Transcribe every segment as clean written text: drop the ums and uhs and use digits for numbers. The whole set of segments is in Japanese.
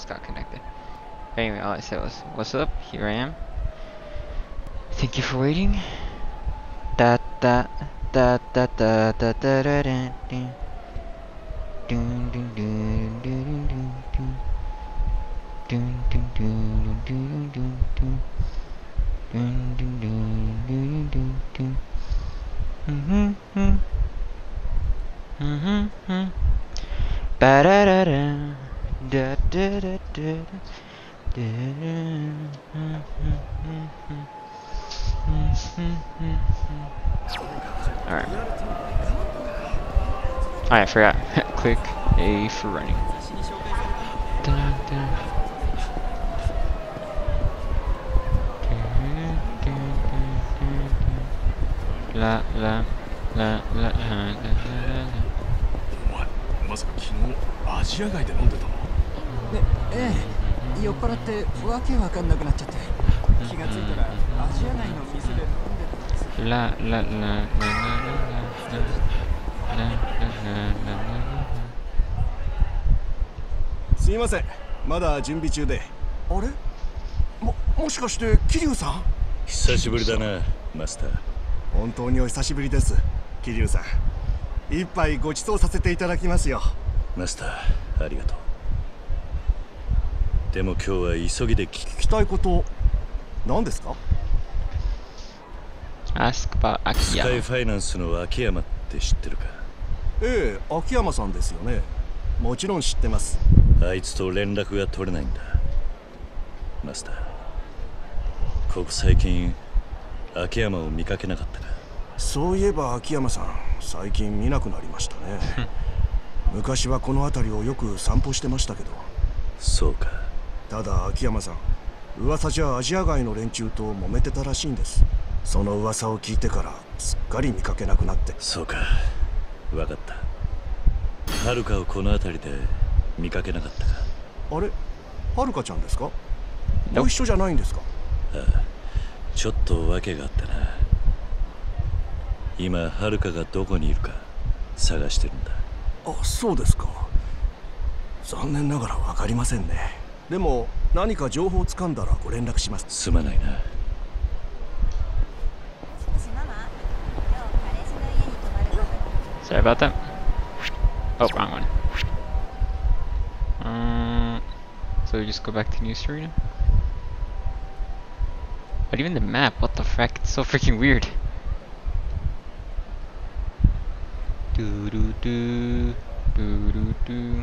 just got connected. Anyway, all I said was, "What's up? Here I am. Thank you for waiting." Da da da da da da da da da. Dun dun dun dun dun dun. Dun dun dun dun dun dun. Dun dun dun dun dun dun. Ba da da da da da da da da. Alright. Oh, I forgot. Click A for running. La la la la la la la. お前、まさか昨日アジア街で飲んでたの？ ええ、酔っ払ってわけわかんなくなっちゃって、気がついたらアジア街の店で飲んでたんです。 La la la la la la la la. すいません、まだ準備中で。あれ？もしかして桐生さん？ 久しぶりだな、マスター。 本当にお久しぶりです、桐生さん。一杯ご馳走させていただきますよ。 マスター、ありがとう。でも今日は急ぎで聞きたいこと何ですか？ Ask about 秋スカイ山。 ファイナンスの秋山って知ってるか？ ええ、秋山さんですよね。もちろん知ってます。 あいつと連絡が取れないんだ、マスター。ここ最近秋山を見かけなかったか？ そういえば秋山さん、最近見なくなりましたね。昔はこの辺りをよく散歩してましたけど。 そうか。 ただ秋山さん、噂じゃアジア街の連中と揉めてたらしいんです。その噂を聞いてからすっかり見かけなくなって。 そうか、わかった。はるかをこの辺りで見かけなかったか？ あれ、はるかちゃんですか？ご一緒じゃないんですか？ ああ、ちょっと訳があってな。今はるかがどこにいるか探してるんだ。 あ、そうですか。残念ながら分かりませんね。でも何か情報をつかんだらご連絡します。 すまないな。 Sorry about that. Oh, wrong one. So we just go back to New Serena? But even the map, what the frick? It's so freaking weird. Do do do do do do.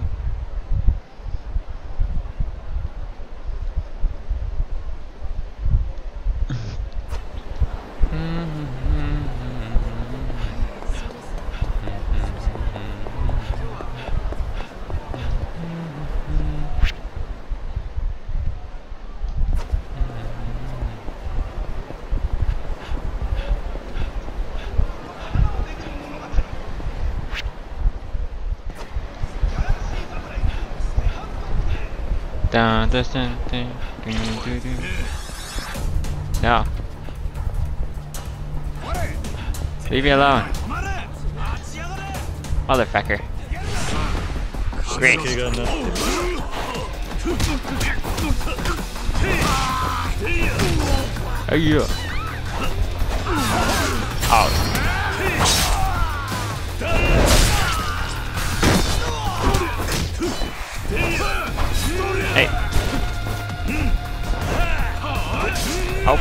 Dun, dun, dun, dun, dun, dun, dun. No. Leave me alone. Motherfucker. Great. Oh yeah. Oh. Hey. Oh.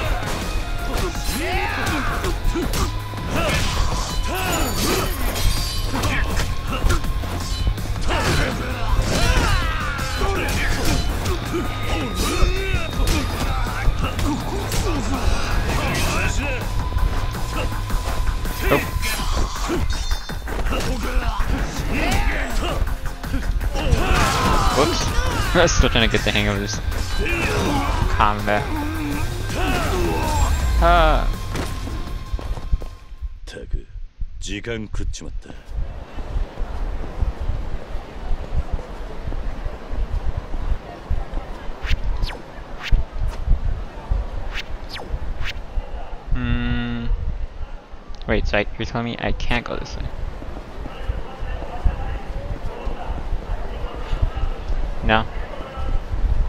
Whoops. I'm still trying to get the hang of this combat. Ah. たく、時間食っちまった。 Wait, so you're telling me I can't go this way? No?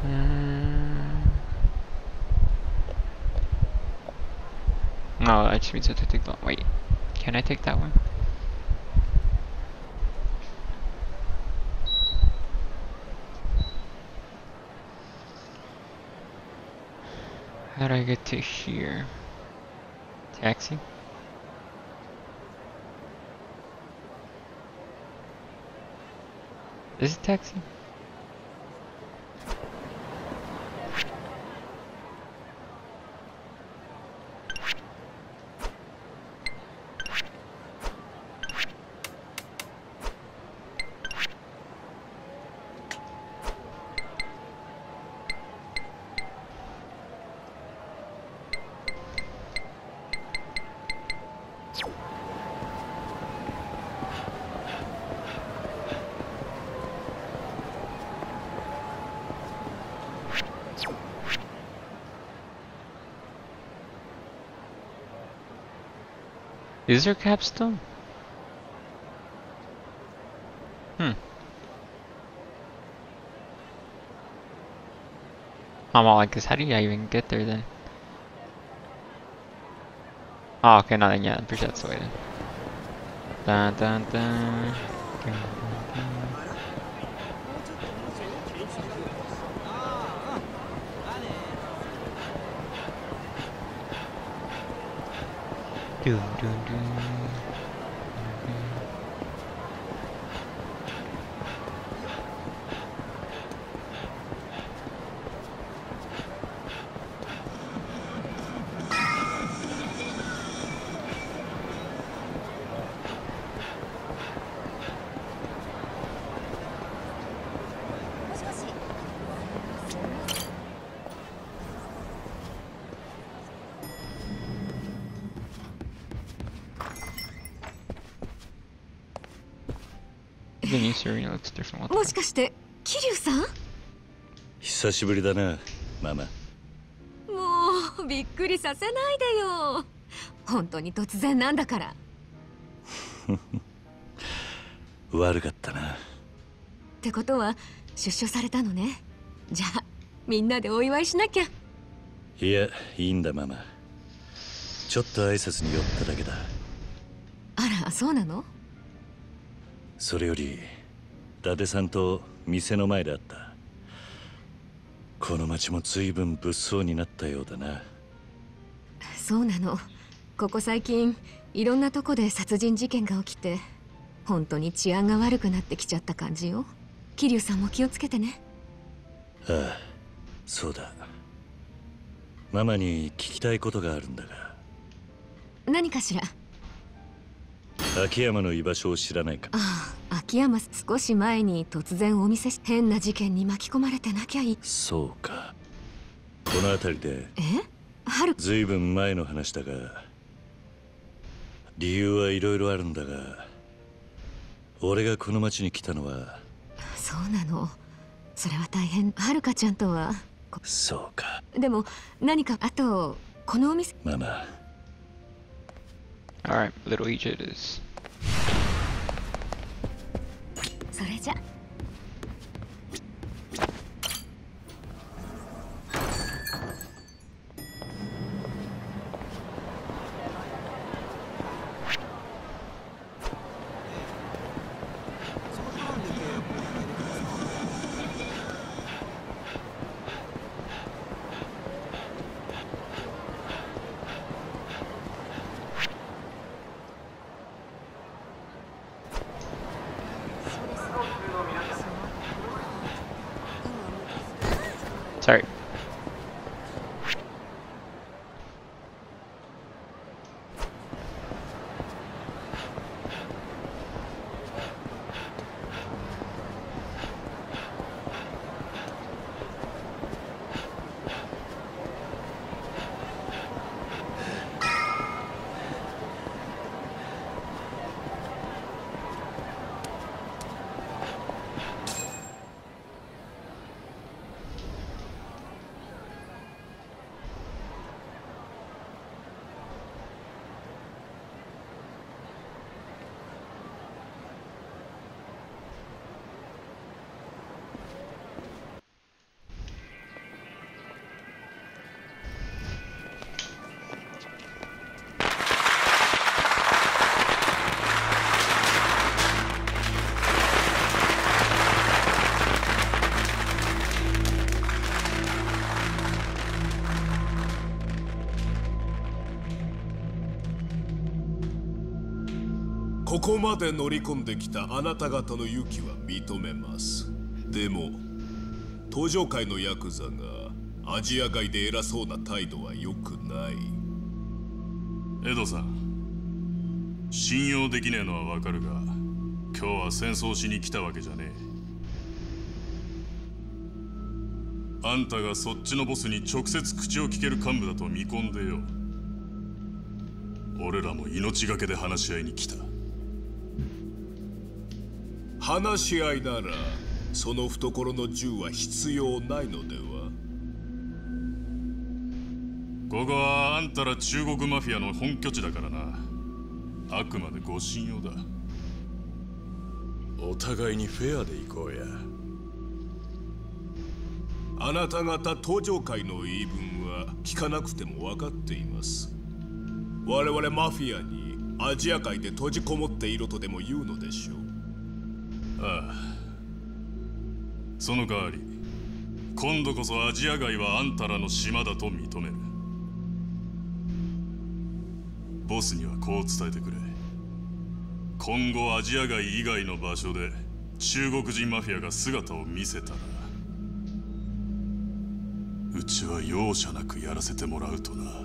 Oh, that just means I have to take that. Wait, can I take that one? How do I get to here? Taxi? Is it taxi? Is there capstone? I'm all like this. How do you even get there then? Oh, okay, no, then yeah, I'm pretty sure that's the way then. Dun dun dun. Dun, dun, dun. Dun, dun, dun. The new Serena looks different. What the もしかして桐生さん？も久しぶりだな、ママ。 うびっくりさせないでよ。本当に突然なんだから。 悪かったな。 ってことは出所されたのね。じゃあみんなでお祝いしなきゃ。 いや、いいんだママ。ちょっと挨拶に寄っただけだ。 あら、そうなの？ それより伊達さんと店の前で会った。この町も随分物騒になったようだな。 そうなの。ここ最近いろんなとこで殺人事件が起きて本当に治安が悪くなってきちゃった感じよ。桐生さんも気をつけてね。 ああ、そうだ。ママに聞きたいことがあるんだが。 何かしら？ 秋山の居場所を知らないか？ ああ、秋山少し前に突然お店し変な事件に巻き込まれてなきゃいい。 そうか。この辺りでずいぶん前の話だが、理由はいろいろあるんだが、俺がこの町に来たのは。 そうなの。それは大変。はるかちゃんとは。 そうか。 でも何かあとこのお店。 ママ。 Alright, Little Egypt is. それじゃ。 Sorry. ここまで乗り込んできたあなた方の勇気は認めます。でも登場界のヤクザがアジア外で偉そうな態度は良くない。 エドさん、信用できねえのはわかるが、今日は戦争しに来たわけじゃねえ。あんたがそっちのボスに直接口を聞ける幹部だと見込んでよ。俺らも命がけで話し合いに来た。 話し合いならその懐の銃は必要ないのでは。 ここはあんたら中国マフィアの本拠地だからな。あくまでご信用だ。 お互いにフェアで行こうや。 あなた方登場界の言い分は聞かなくても分かっています。我々マフィアにアジア界で閉じこもっているとでも言うのでしょう。 ああ、その代わり今度こそアジア街はあんたらの島だと認める。ボスにはこう伝えてくれ。今後アジア街以外の場所で中国人マフィアが姿を見せたら、うちは容赦なくやらせてもらうとな。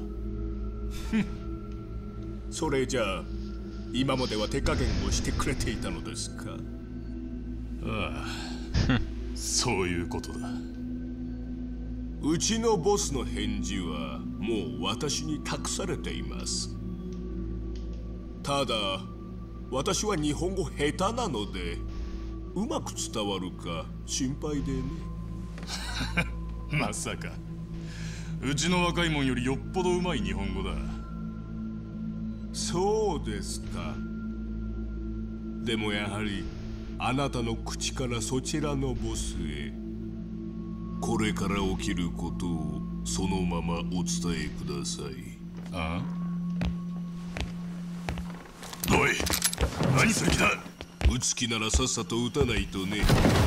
それじゃあ今までは手加減をしてくれていたのですか？ ああそういうことだ。 うちのボスの返事はもう私に託されています。ただ私は日本語下手なのでうまく伝わるか心配でね。 まさかうちの若いもんよりよっぽどうまい日本語だ。 そうですか。でもやはりあなたの口からそちらのボスへこれから起きることをそのままお伝えください。 ああ、おい、何する気だ。 撃つ気ならさっさと撃たないとね。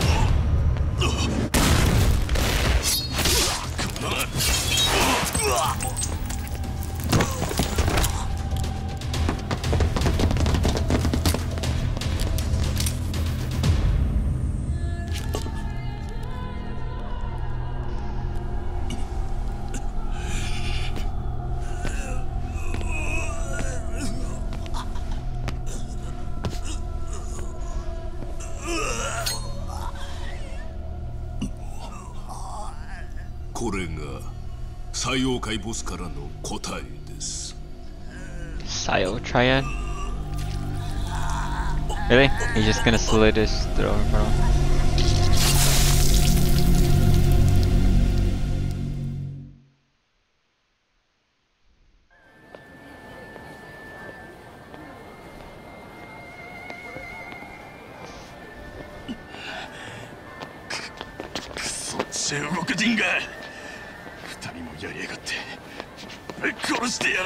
これが採用界ボスからの答えです。 Sayo Triad? Really? He's just gonna slit his throat in front of him? 中国人が二人もやりやがって。殺してや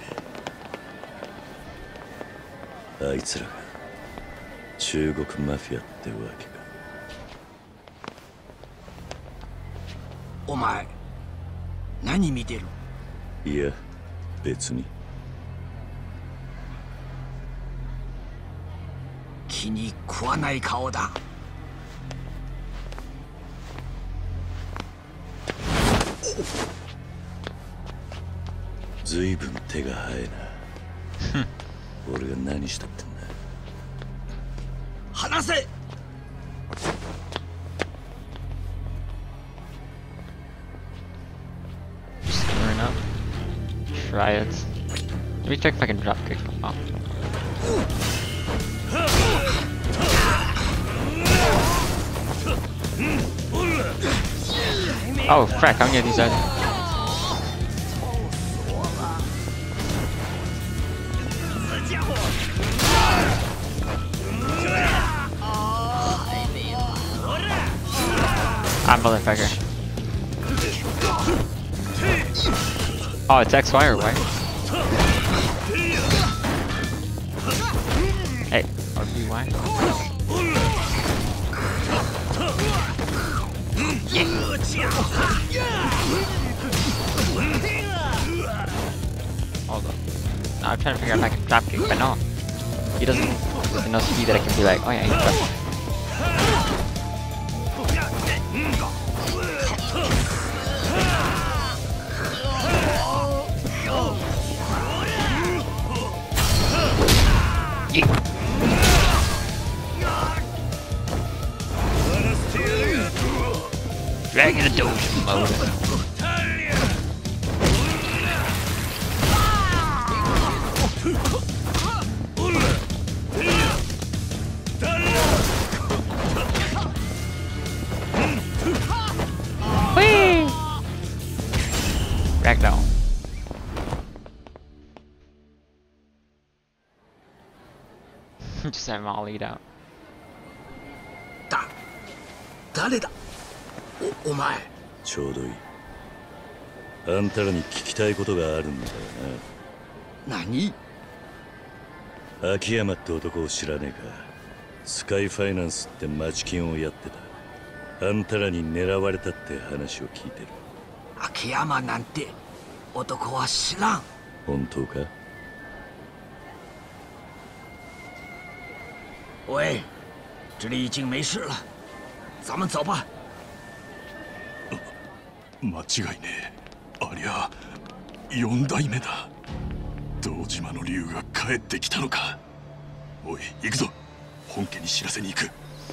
れ。 あいつらが中国マフィアってわけか。 お前何見てる？ いや別に。 気に食わない顔だ。 ずいぶん手が早いな。俺が何したってんだ。 離せ。 Just turn up. Triads. Let me check if I can drop kick them off. Oh, frack, I'm getting these out. I'm motherfucker. Oh, it's XY or Y? Hey, RBY? Hold up. No, I'm trying to figure out if I can drop kick, but no. He doesn't move. enough speed that I can be like, oh yeah, he's done. Dragon the Doge mode. Whee! Ragdoll. Just have mollied out. 誰だお前ちょうどいい。あんたらに聞きたいことがあるんだよな。何？ 秋山って男を知らねえか。スカイファイナンスって町金をやってた。あんたらに狙われたって話を聞いてる。 秋山なんて男は知らん。 本当か？ 喂，这里已经没事了，咱们走吧。 間違いねえ。ありゃ4代目だ。堂島の竜が帰ってきたのか。おい行くぞ。本家に知らせに行く。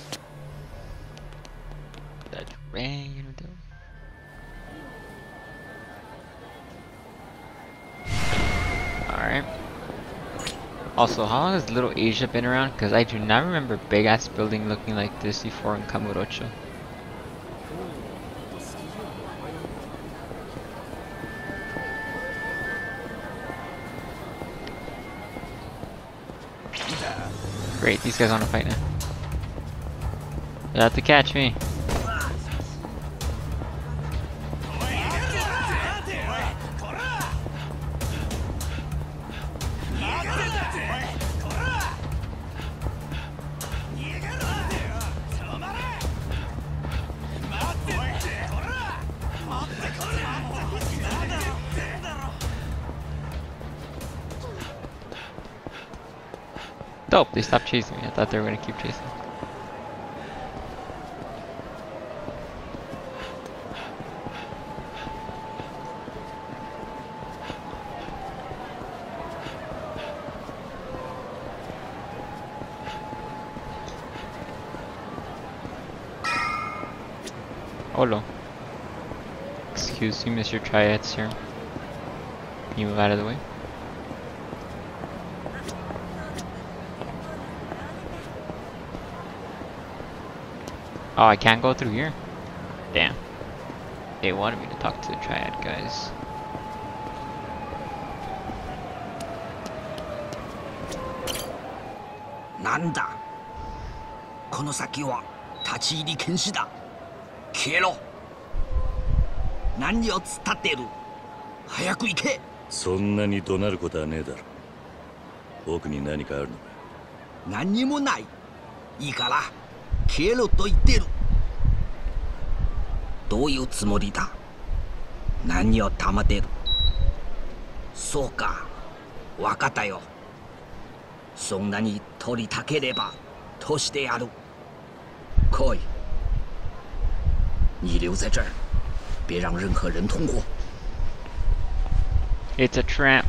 Alright. Also, how long has Little Asia been around? Because I do not remember a big ass building looking like this before in Kamurocho. Great, these guys want to fight now. You'll have to catch me. Dope, they stopped chasing me. I thought they were gonna keep chasing. Hello. Excuse me, Mr. Triad, sir. Can you move out of the way? Oh, I can't go through here? Damn. They wanted me to talk to the Triad guys. Nanda. この先は立ち入り禁止だ。消えろ。何をつったっている。早く行け。 そんなに怒鳴ることはねえだろ。奥に何かあるのか。 何にもない。いいから消えろと言ってる。どういうつもりだ。何をたまってる。そうか、わかったよ。そんなに取りたければ通してやる。来い。你留在这儿，别让任何人通过。 It's a trap.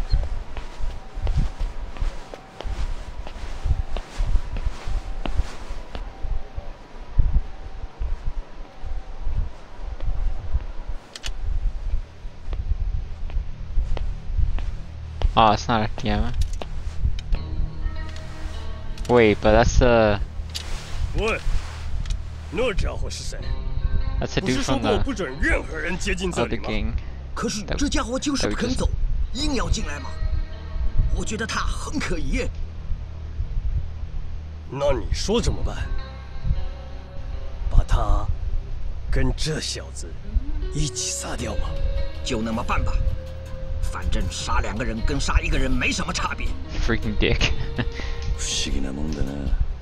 Oh, it's not Akiyama. Wait, but that's What? 那家伙是谁？ that's a 不 dude 是说 from 过 the 不准任何人接近这 other 里吗？ gang. 可是这家伙就是不肯走，硬要进来嘛。我觉得他很可疑。 那你说怎么办？把他跟这小子一起杀掉吗？ 就那么办吧，反正杀2个人跟杀1个人没什么差别。 Freaking dick. 不思議なもんだな。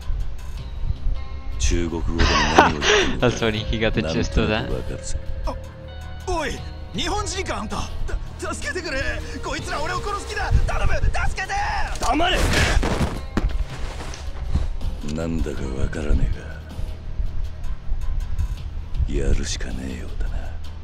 中国語で何を言ってんのか。 That's funny, he got the gist of that. なんとなくわかるぜ。 おい、日本人かあんた。助けてくれ。こいつら俺を殺す気だ。頼む、助けて。 黙れ。 なんだかわからねえが、やるしかねえようだな。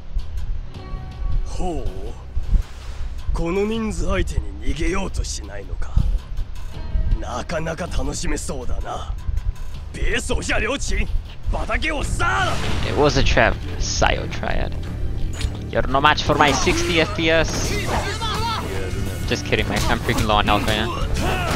ほう、この人数相手に逃げようとしないのか。なかなか楽しめそうだな。别手下留情，把他给我杀了！ It was a trap, Sayo Triad. You're no match for my 60 FPS. Just kidding, man. I'm freaking low on health right now.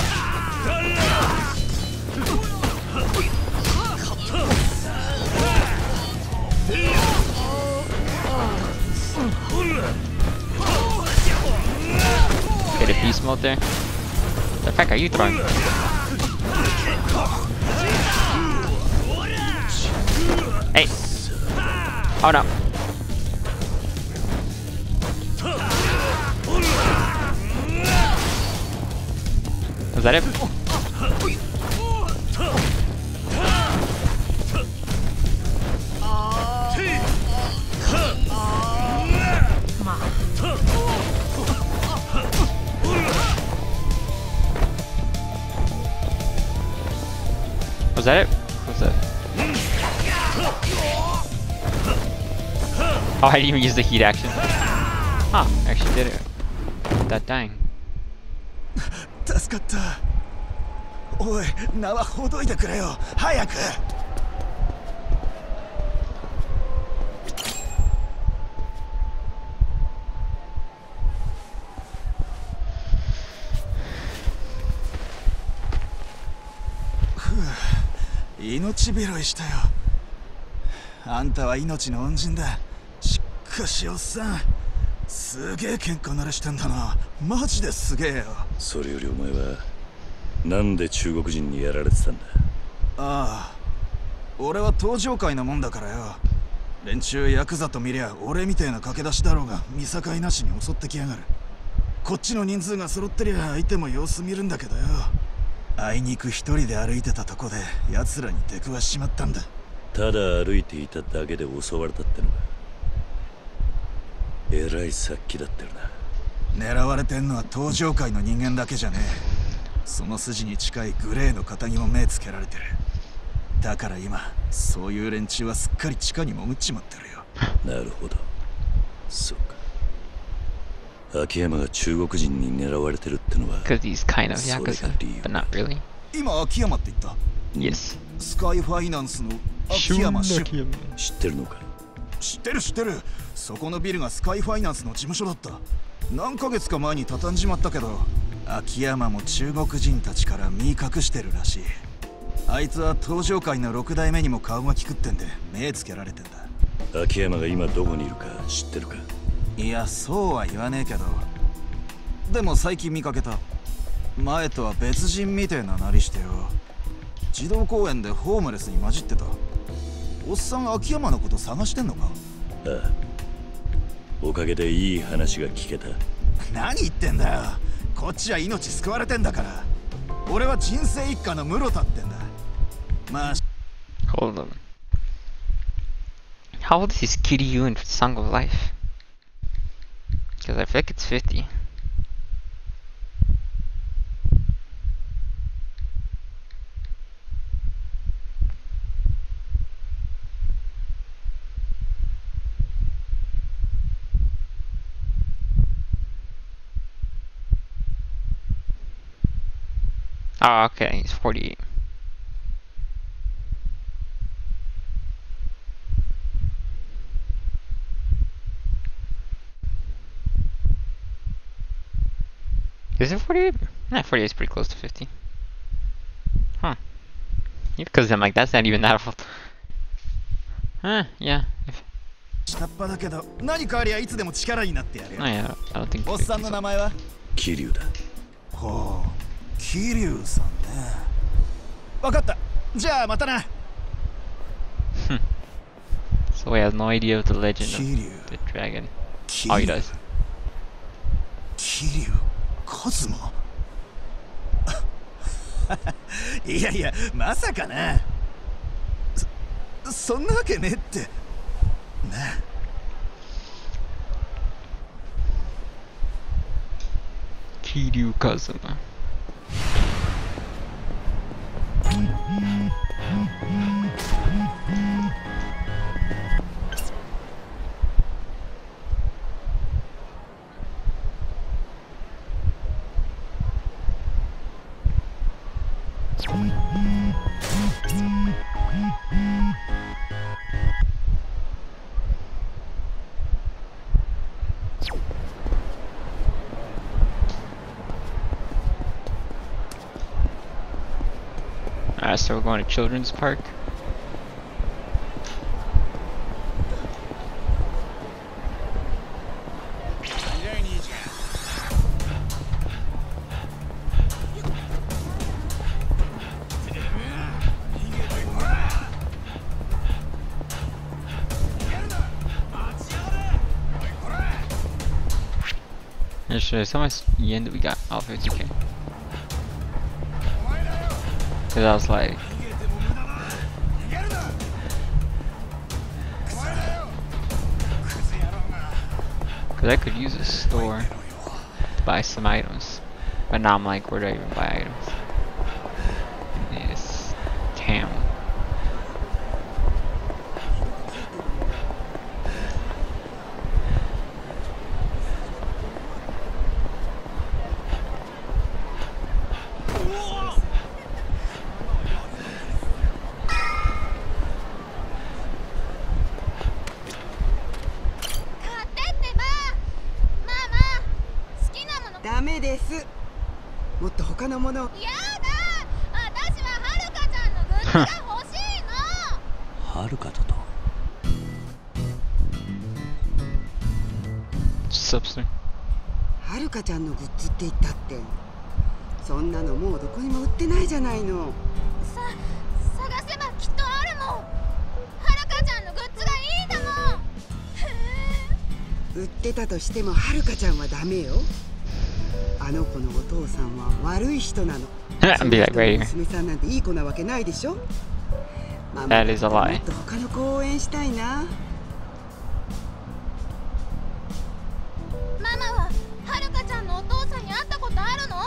Get a beast mode there. The fuck are you throwing? Hey! Oh no! Was that it? Was that it? What's that? Oh, I didn't even use the heat action. Huh, I actually did it. Without dying. 助かった。おい、縄ほどいてくれよ。早く。命拾いしたよ。あんたは命の恩人だ。しかしおっさん、すげえ喧嘩慣れしてんだな。マジですげえよ。 それよりお前はなんで中国人にやられてたんだ。 ああ、俺は登場界のもんだからよ。連中ヤクザと見りゃ俺みてえな駆け出しだろうが見境なしに襲ってきやがる。こっちの人数が揃ってりゃ相手も様子見るんだけどよ。あいにく一人で歩いてたとこで奴らに出くわしちまったんだ。 ただ歩いていただけで襲われたってのか。えらい殺気だってるな。 狙われてんのは登場界の人間だけじゃねえ。その筋に近いグレーの肩にも目つけられてる。だから今そういう連中はすっかり地下に潜っちまってるよ。 なるほど、そうか。秋山が中国人に狙われてるってのは Because he's kind of Yakuza, but not really. 今秋山って言った？ Yes. スカイファイナンスの秋山氏。 知ってるのか？ 知ってる知ってる。そこのビルがスカイファイナンスの事務所だった。何ヶ月か前に畳んじまったけど、秋山も中国人たちから身隠してるらしい。あいつは登場界の6代目にも顔が利くってんで目つけられてんだ。 秋山が今どこにいるか知ってるか？ いや、そうは言わねえけど、でも最近見かけた。前とは別人みてえななりしてよ。児童公園でホームレスに混じってた。おっさん秋山のこと探してんのか？ ああ、おかげでいい話が聞けた。 何言ってんだよ。こっちは命救われてんだから。俺は人生一家の室田ってんだ。まあ Hold on. How old is Kiryu in Song of Life? Because I feel like it's 50. Oh, okay, he's 48. Is it 48? Nah, 48 is pretty close to 50. Huh. Yeah, because I'm like, that's not even that old. Huh, yeah. Oh yeah, I don't think おっさんの名前は？ 桐生だ。 ほう、桐生さんね。わかった。じゃあまたな。 So he has no idea of the legend of the dragon. Oh, he does. 桐生一馬。いやいや、まさかな。そんなわけねえって。な。 Kiryu Kazuma. Alright, so we're going to Children's Park. There's how much yen that we got? Oh, 50k. Cause I was like, cause I could use a store to buy some items, but now I'm like, where do I even buy items? This town. ダメです。もっと他のもの。やだ。私ははるかちゃんのグッズが欲しいの。 はるかだと。 はるかちゃんのグッズって言ったって、そんなのもうどこにも売ってないじゃないの。 探せばきっとあるもん。はるかちゃんのグッズがいいんだもん。 売ってたとしてもはるかちゃんはダメよ。あの子のお父さんは悪い人なの。娘さんなんていい子なわけないでしょ。ママはもっと他の子を応援したいな。 ママははるかちゃんのお父さんに会ったことあるの？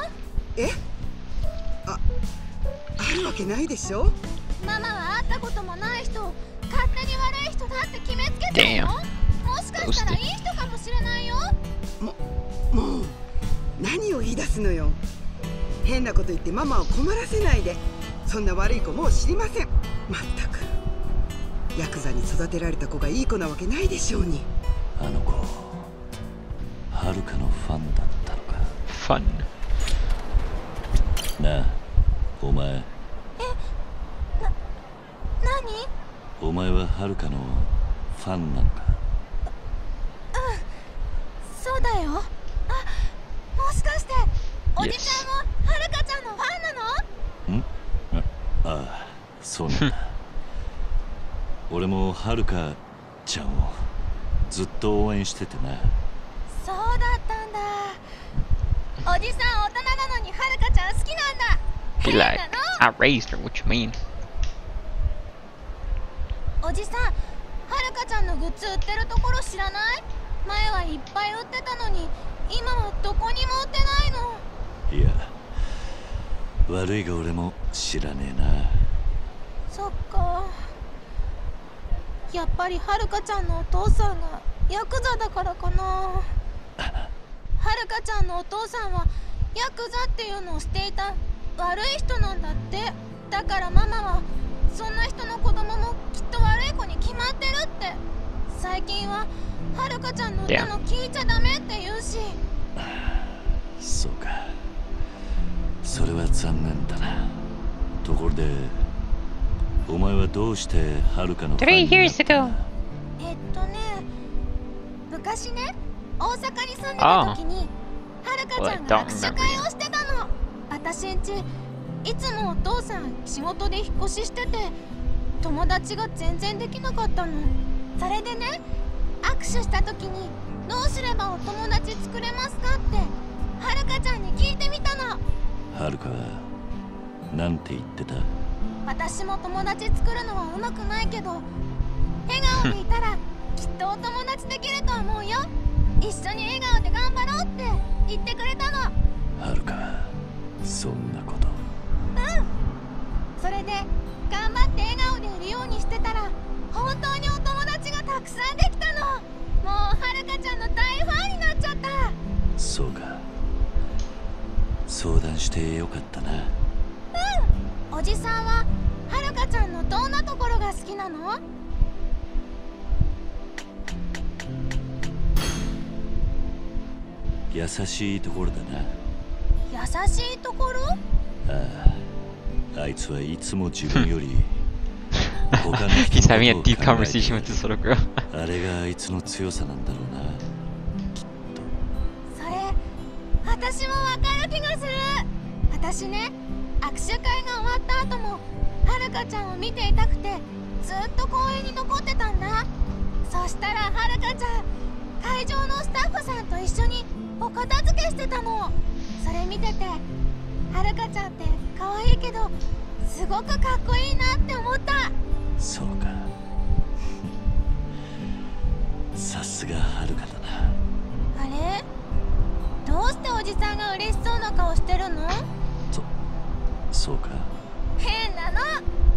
あるわけないでしょ。 ママは会ったこともない人を勝手に悪い人だって決めつけてるの？もしかしたらいい人かもしれないよ。 もう何を言い出すのよ。変なこと言ってママを困らせないで。そんな悪い子もう知りません。まったくヤクザに育てられた子がいい子なわけないでしょうに。 あの子はるかのファンだったのか。 ファンなあお前。 何？ お前ははるかのファンなのか。 そうだよ。もしかしておじちゃんもはるかちゃんのファンなの？ ん？ああ、そうなんだ。俺もはるかちゃんをずっと応援しててな。 そうだったんだ。おじさん大人なのにはるかちゃん好きなんだ。 Be like, I raised her, what you mean? おじさん、はるかちゃんのグッズ売ってるところ知らない？前はいっぱい売ってたのに今はどこにも売ってないの。 いや、悪いが俺も知らねえな。 そっか。やっぱりはるかちゃんのお父さんがヤクザだからかな。はるかちゃんのお父さんはヤクザっていうのをしていた悪い人なんだって。だからママはそんな人の子供もきっと悪い子に決まってるって。最近ははるかちゃんの歌も聞いちゃダメって言うし。 そうか、それは残念だな。ところでお前はどうしてはるかのファンになったんだ？ 昔ね、大阪に住んでた時にはるかちゃんが握手会をしてたの。私んちいつもお父さん仕事で引っ越ししてて友達が全然できなかったの。それでね、握手した時にどうすればお友達作れますかってはるかちゃんに聞いてみたの。 はるかはなんて言ってた？ 私も友達作るのはうまくないけど笑顔でいたらきっとお友達できると思うよ。一緒に笑顔で頑張ろうって言ってくれたの。 はるか、そんなこと。 それで頑張って笑顔でいるようにしてたら本当にお友達がたくさんできたの。もうはるかちゃんの大ファンになっちゃった。 そうか。相談してよかったな。 うん。おじさんははるかちゃんのどんなところが好きなの？ 優しいところだな。 優しいところ？ あいつはいつも自分より他の人のことを考えて He's having a deep conversation with this little girl. あれがあいつの強さなんだろうな。 それ私もわかる気がする。私ね、握手会が終わった後もはるかちゃんを見ていたくてずっと公園に残ってたんだ。そしたらはるかちゃん会場のスタッフさんと一緒にお片付けしてたの。それ見ててはるかちゃんって可愛いけどすごくかっこいいなって思った。 そうか。さすがはるかだな。 あれ？どうしておじさんが嬉しそうな顔してるの？ そうか。 変なの。は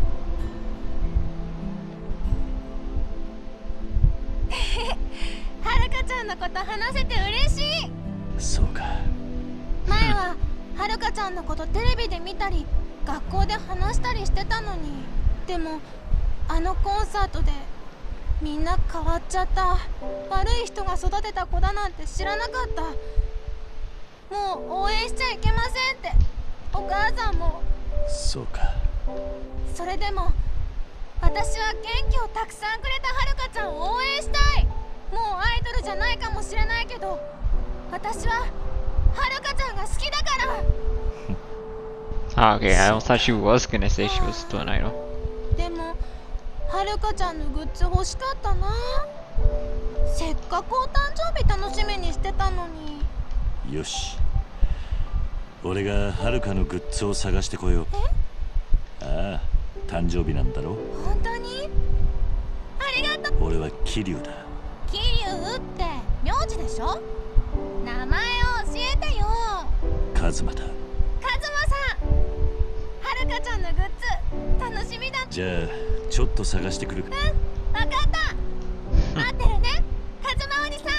るかちゃんのこと話せて嬉しい。 そうか。 前ははるかちゃんのことテレビで見たり学校で話したりしてたのに、でもあのコンサートでみんな変わっちゃった。悪い人が育てた子だなんて知らなかった。もう応援しちゃいけませんってお母さんも。 そうか。 それでも私は元気をたくさんくれたはるかちゃんを応援したい。もうアイドルじゃないかもしれないけど私ははるかちゃんが好きだから。 Oh, okay, I thought she was gonna say she was still an idol. でもはるかちゃんのグッズ欲しかったな。せっかくお誕生日楽しみにしてたのに。 よし、俺がはるかのグッズを探してこよう。ああ、誕生日なんだろ。 本当に？ありがとう。 俺は桐生だ。 桐生って名字でしょ？名前を教えてよ。 カズマだ。 カズマさん、はるかちゃんのグッズ楽しみだ。 じゃあちょっと探してくるか。 わかった。待ってるね、カズマおじさん。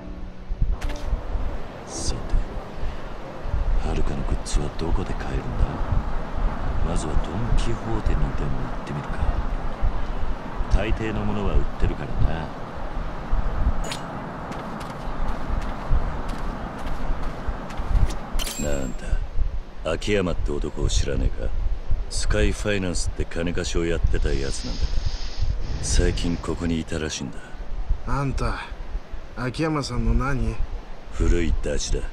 さて、はるかのグッズはどこで買えるんだ？まずはドン・キホーテにでも行ってみるか。大抵のものは売ってるからな。なんだ、秋山って男を知らねえか？スカイファイナンスって金貸しをやってたやつなんだが、最近ここにいたらしいんだ。 あんた、秋山さんの何？ 古いダチだ。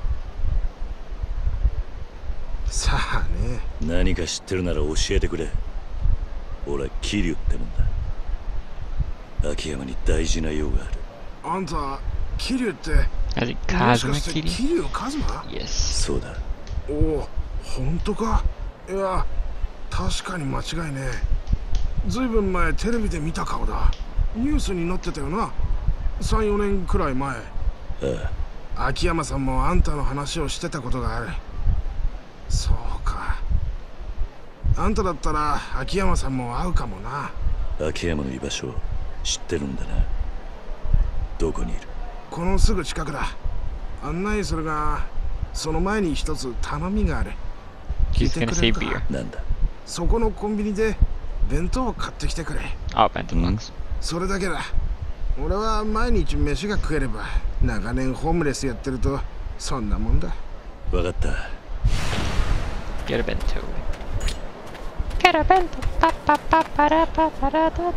さあね。 何か知ってるなら教えてくれ。俺は桐生ってもんだ。秋山に大事な用がある。 あんた、桐生って、 I think Kazuma 桐生カズマ？ Yes。 そうだ。 おお、本当か？いや、確かに間違いねえ。ずいぶん前テレビで見た顔だ。ニュースに載ってたよな。3、4年くらい前。 ああ。 秋山さんもあんたの話をしてたことがある。そうか。あんただったら秋山さんも会うかもな。 秋山の居場所知ってるんだな。どこにいる？ このすぐ近くだ。案内するが、その前に一つ頼みがある。聞いてくれるか？ なんだ？ そこのコンビニで弁当を買ってきてくれ。 あ、弁当なんです。 それだけだ。俺は毎日飯が食えれば、長年ホームレスやってるとそんなもんだ。 わかった。 Get a bento. Get a bento. Pa pa pa para pa para da.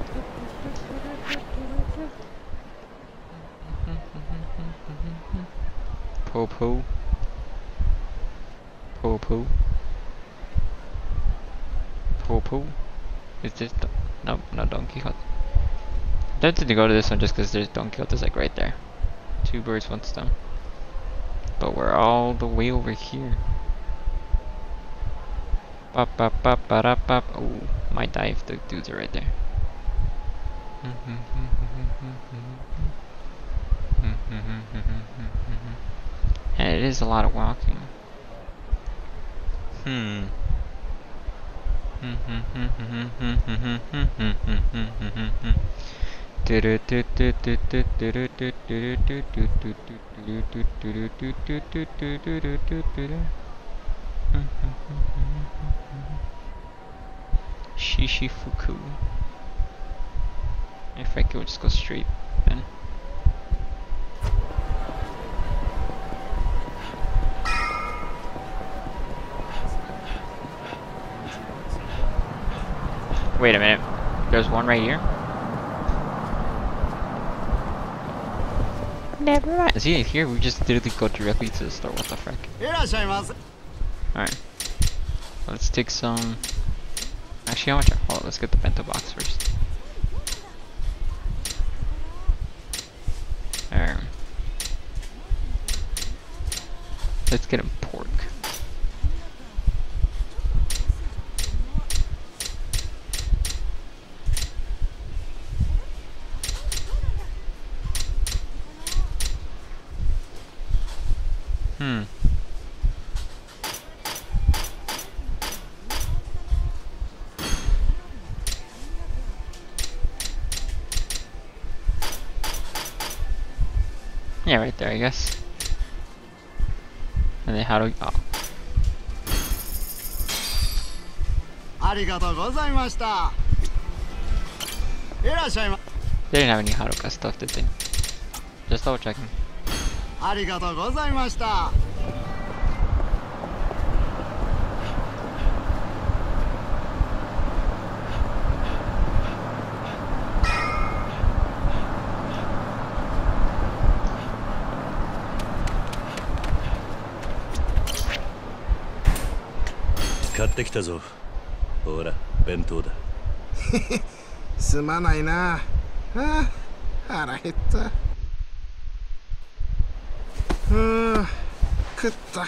Po. Is this no, not Don Quixote. I tempted to go to this one just because there's Don Quixote's like right there. 2 birds, 1 stone. But we're all the way over here. Oh, might die if the dudes are right there. And it is a lot of walking. Shishifuku. If I could, we'll just go straight then. Wait a minute. There's one right here? Never mind. Is he here? We just literally go directly to the store. What the frick? Alright. Let's take some... Actually, how much? Oh, let's get the bento box first. Let's get him pork. Yeah, right there, I guess. And then how do we... Oh. They didn't have any Haruka stuff, did they? Just double checking. 買ってきたぞ。ほら、弁当だ。 すまないな。ああ、腹減った。食った食った。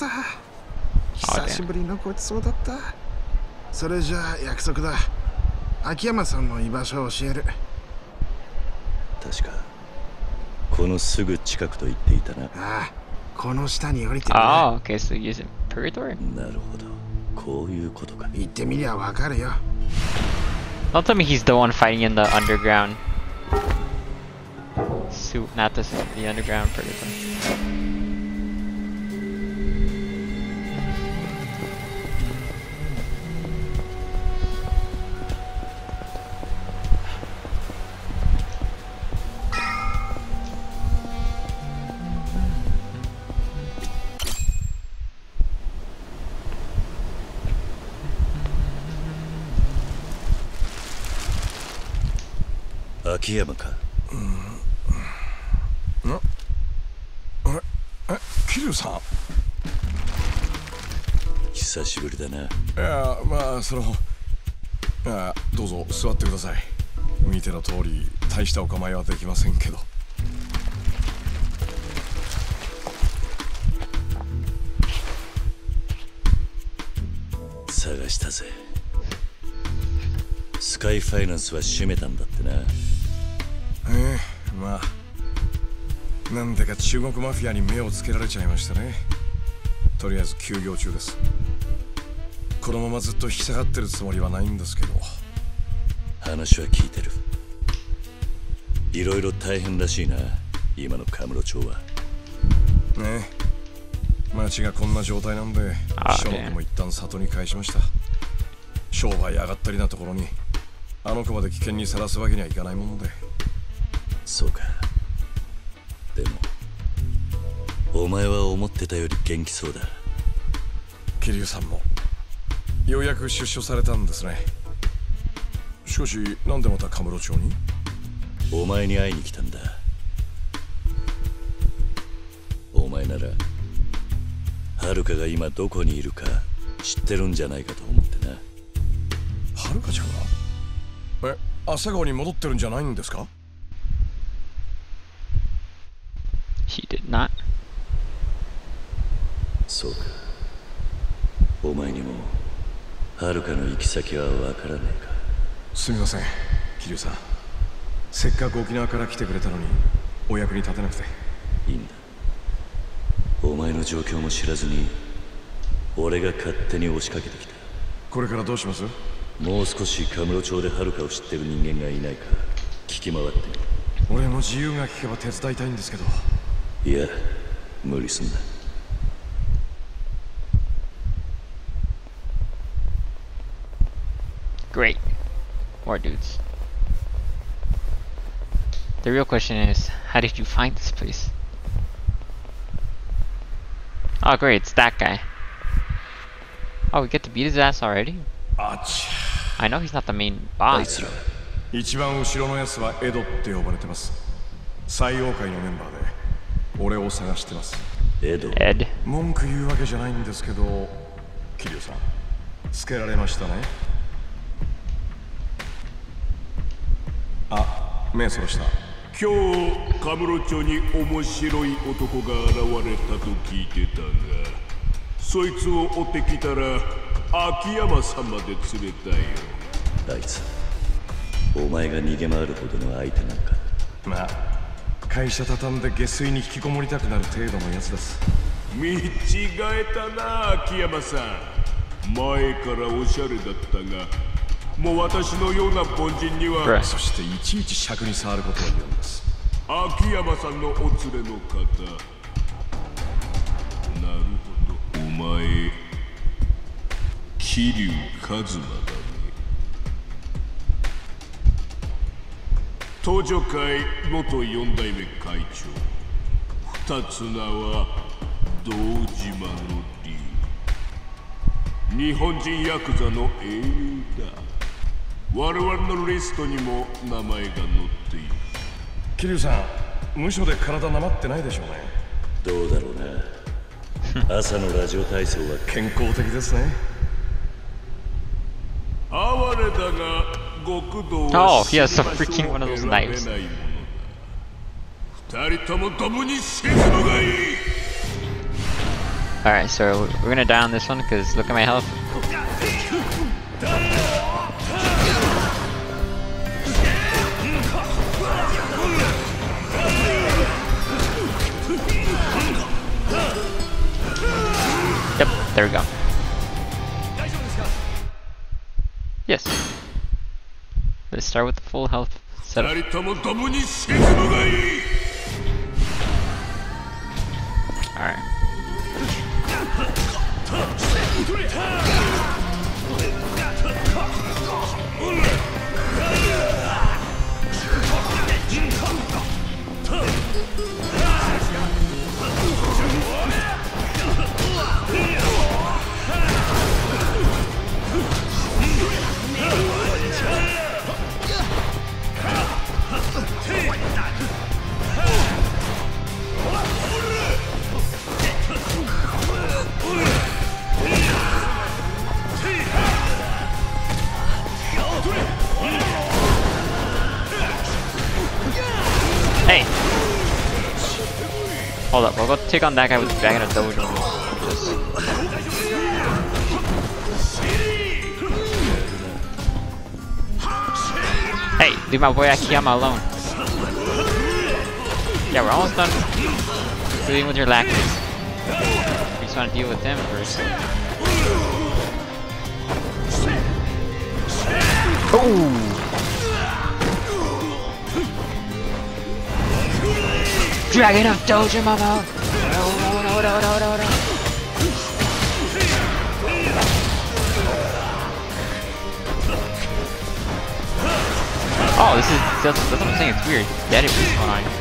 久しぶりのごちそうだった。それじゃあ約束だ。秋山さんの居場所を教える。 確かこのすぐ近くと言っていたな。 ああ、この下に降りてる。 ああ、okay, so use it purgatory? なるほど。こういうことか。 言ってみりゃわかるよ。 Don't tell me he's the one fighting in the underground suit, not the underground purgatory. 秋山か。 桐生さん。 久しぶりだな。 いや、まあどうぞ座ってください。見ての通り大したお構いはできませんけど。 探したぜ。スカイファイナンスは閉めたんだってな。 まあなんでか中国マフィアに目をつけられちゃいましたね。とりあえず休業中です。このままずっと引き下がってるつもりはないんですけど。 話は聞いてる。いろいろ大変らしいな、今のカムロ町は。 ねえ、町がこんな状態なんで翔子も一旦里に返しました。商売上がったりなところにあの子まで危険にさらすわけにはいかないもので。 そうか。でもお前は思ってたより元気そうだ。 桐生さんもようやく出所されたんですね。しかしなんでまたカムロ町に？ お前に会いに来たんだ。お前ならはるかが今どこにいるか知ってるんじゃないかと思ってな。 はるかちゃんが？朝顔に戻ってるんじゃないんですか？ He did not. そうか。お前にもはるかの行き先はわからねえか。 すみません、桐生さん。せっかく沖縄から来てくれたのにお役に立てなくて。 いいんだ。お前の状況も知らずに俺が勝手に押しかけてきた。 これからどうします？ もう少しカムロ町でハルカを知ってる人間がいないか聞き回ってみ。 俺の自由が利けば手伝いたいんですけど。 いや、無理すんな。 Great. More dudes. The real question is, how did you find this place? Oh great, it's that guy. Oh, we get to beat his ass already? I know he's not the main boss. 一番後ろのやつはエドって呼ばれてます。採用会のメンバーで俺を探してます。 エド。 文句言うわけじゃないんですけど、桐生さん、つけられましたね。あ、目そらした。 今日カムロ町に面白い男が現れたと聞いてたが、そいつを追ってきたら秋山さんまで連れたよ。 あいつ、お前が逃げ回るほどの相手なのか？ まあ、会社畳んで下水に引きこもりたくなる程度のやつです。 見違えたな、秋山さん。前からおしゃれだったが、もう私のような凡人には。 そしていちいち尺に触ることを言うんです。 秋山さんのお連れの方。なるほど、お前桐生一馬だね。東女会元4代目会長、二つ名は堂島の龍。日本人ヤクザの英雄だ。我々のリストにも名前が載っている。 桐生さん、無所で体なまってないでしょうね。 どうだろうな。朝のラジオ体操は健康的ですね。 哀れだが極道 Oh, he has a freaking one of those knives. 二人とも共に死ぬのがいい。 Alright, so we're gonna die on this one because look at my health. Yep, there we go. Yes. Let's start with the full health setup. Alright. Hey! Hold up, we'll go take on that guy with the dragon of dojo. Hey, leave my boy Akiyama alone. Yeah, we're almost done dealing with your lackeys. We just want to deal with them first. Oh! Dragon of Dojo Mama! No. Oh, that's what I'm saying, it's weird. That is what's going on.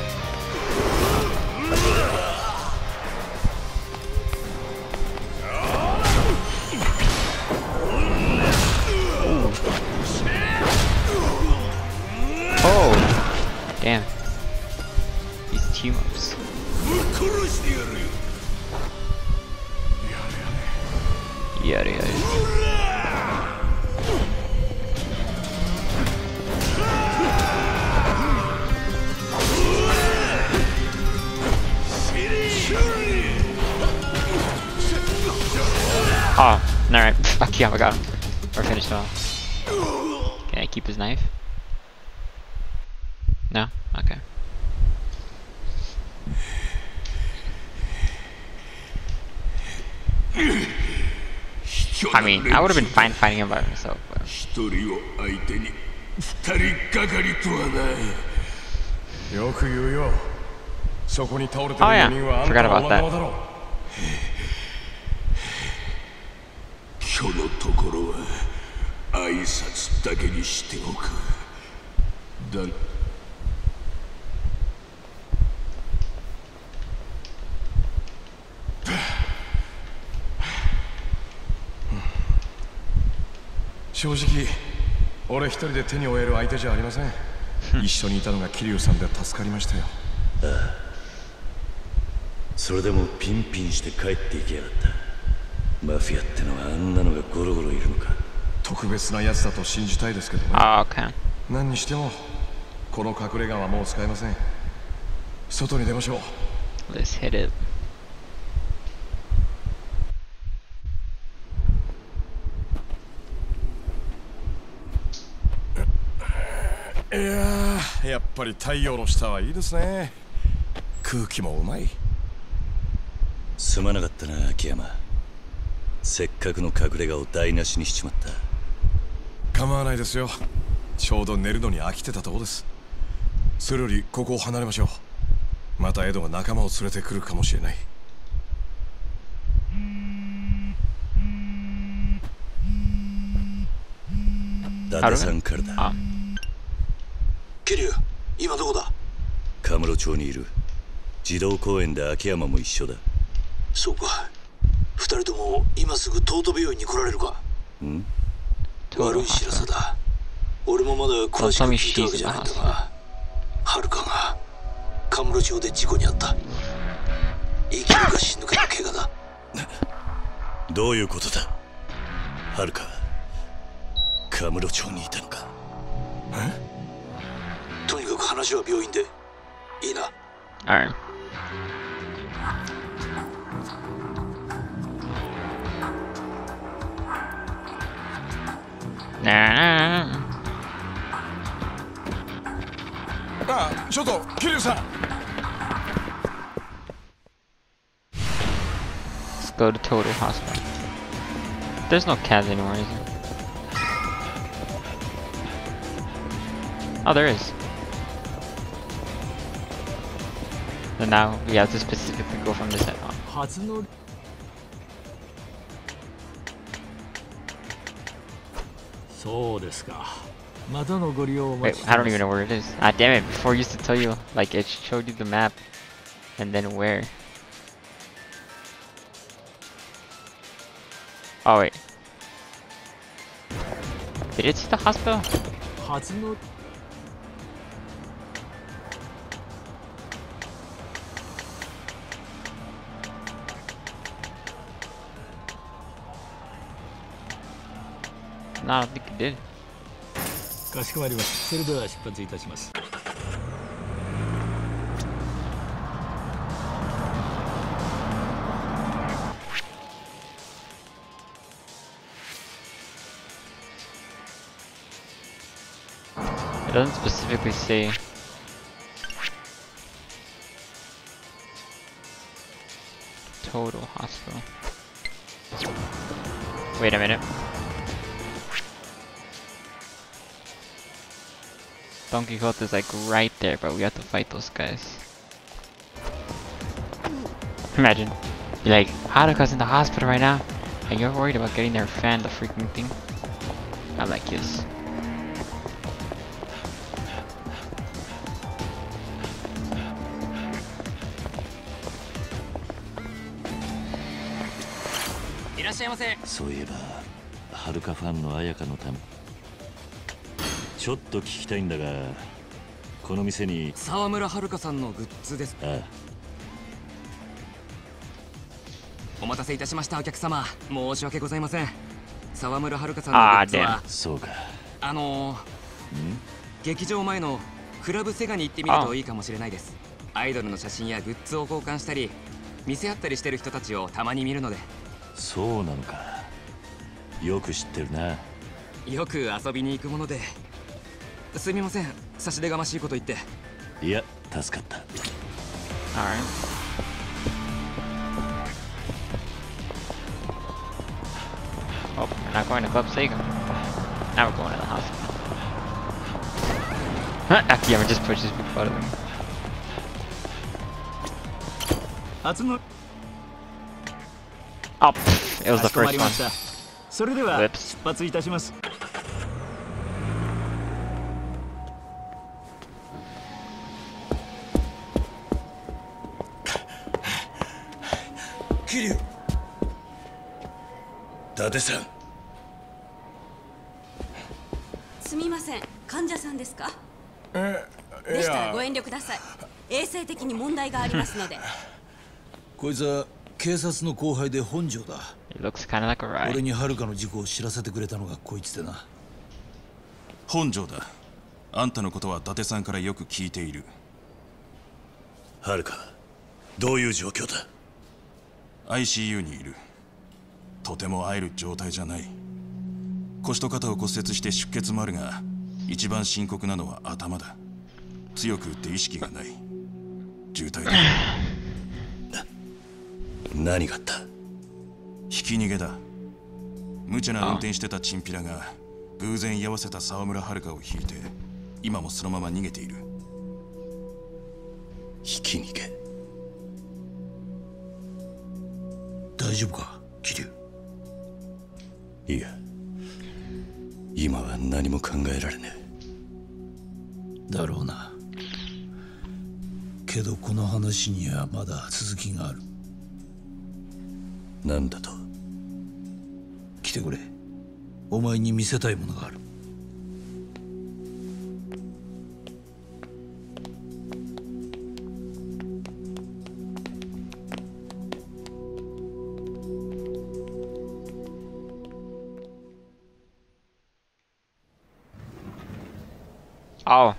Oh! Damn. These team-ups. Yada yada. Oh, alright. Akiyama got him. Or finished off. Can I keep his knife? No? Okay. I mean, I would have been fine fighting him by myself. But... 一人を相手に二人がかりとはな。 よく言うよ。そこに倒れてる Oh 4 yeah, 人はあん forgot たの about 女 that. だろう。 今日のところは挨拶だけにしておく。だ正直、俺一人で手に負える相手じゃありません。一緒にいたのが桐生さんで助かりましたよ。 ああ、それでもピンピンして帰っていきやがった。マフィアってのはあんなのがゴロゴロいるのか。 特別なやつだと信じたいですけどね。 Oh, okay. 何にしてもこの隠れ家はもう使えません。外に出ましょう。 Let's hit it. いやー、やっぱり太陽の下はいいですね。空気もうまい。 すまなかったな、秋山。せっかくの隠れ家を台無しにしちまった。 構わないですよ。ちょうど寝るのに飽きてたとこです。それよりここを離れましょう。またエドが仲間を連れてくるかもしれない。 伊達さんからだ。 桐生、今どこだ？ カムロ町にいる。児童公園で秋山も一緒だ。 そうか。二人とも今すぐ東都病院に来られるか？ ん？ 悪い知らせだ。俺もまだ詳しく聞いたわけじゃないんだが、はるかがカムロ町で事故に遭った。生きるか死ぬかの怪我だ。 どういうことだ？はるか、カムロ町にいたのか？ とにかく話は病院でいいな。 Alright. Nah. あ、ちょっと桐生さん。 Let's go to Total Hospital. There's no cabs anymore, is there? Oh, there is. And now we have to specifically go from this end on. Wait, I don't even know where it is. Ah, damn it! Before I used to tell you, like it showed you the map, and then where. Oh wait. Did it see the hospital? No, I don't think it did. かしこまりました。それでは出発いたします。 It doesn't specifically say. Total hospital. Wait a minute. Don Quixote is like right there, but we have to fight those guys. Imagine, you're like, Haruka's in the hospital right now, and you're worried about getting their fan, the freaking thing. I'm like, yes. Irashaimase. そういえば、はるかファンの綾香のため。ちょっと聞きたいんだが、この店に沢村遥さんのグッズです。 ああ、 お待たせいたしましたお客様。申し訳ございません。沢村遥さんのグッズは、 そうか。 劇場前のクラブセガに行ってみるといいかもしれないです。アイドルの写真やグッズを交換したり、見せ合ったりしてる人たちをたまに見るので。 そうなのか。よく知ってるな。 よく遊びに行くもので。すみません、差し出がましいこと言って。 いや、助かった。 Alright. We're not going to Club Sega. Now we're going to the hospital. Akiyama just pushes people out of them. Oh, it was the first one. Whoops. Kiryu! 伊達さん。 すみません、患者さんですか？でしたらご遠慮ください。衛生的に問題がありますので。 こいつは警察の後輩で本庄だ。俺に遥の事故を知らせてくれたのがこいつでな。 本庄だ。あんたのことは伊達さんからよく聞いている。 遥、どういう状況だ？ ICU にいる。とても会える状態じゃない。腰と肩を骨折して出血もあるが、一番深刻なのは頭だ。強く打って意識がない。重体だ。 何があった？ ひき逃げだ。無茶な運転してたチンピラが偶然居合わせた沢村遥を引いて、今もそのまま逃げている。 ひき逃げ。 大丈夫か、桐生？ いや、今は何も考えられねえ。だろうな。けどこの話にはまだ続きがある。 なんだと？ 来てくれ。お前に見せたいものがある。 Oh.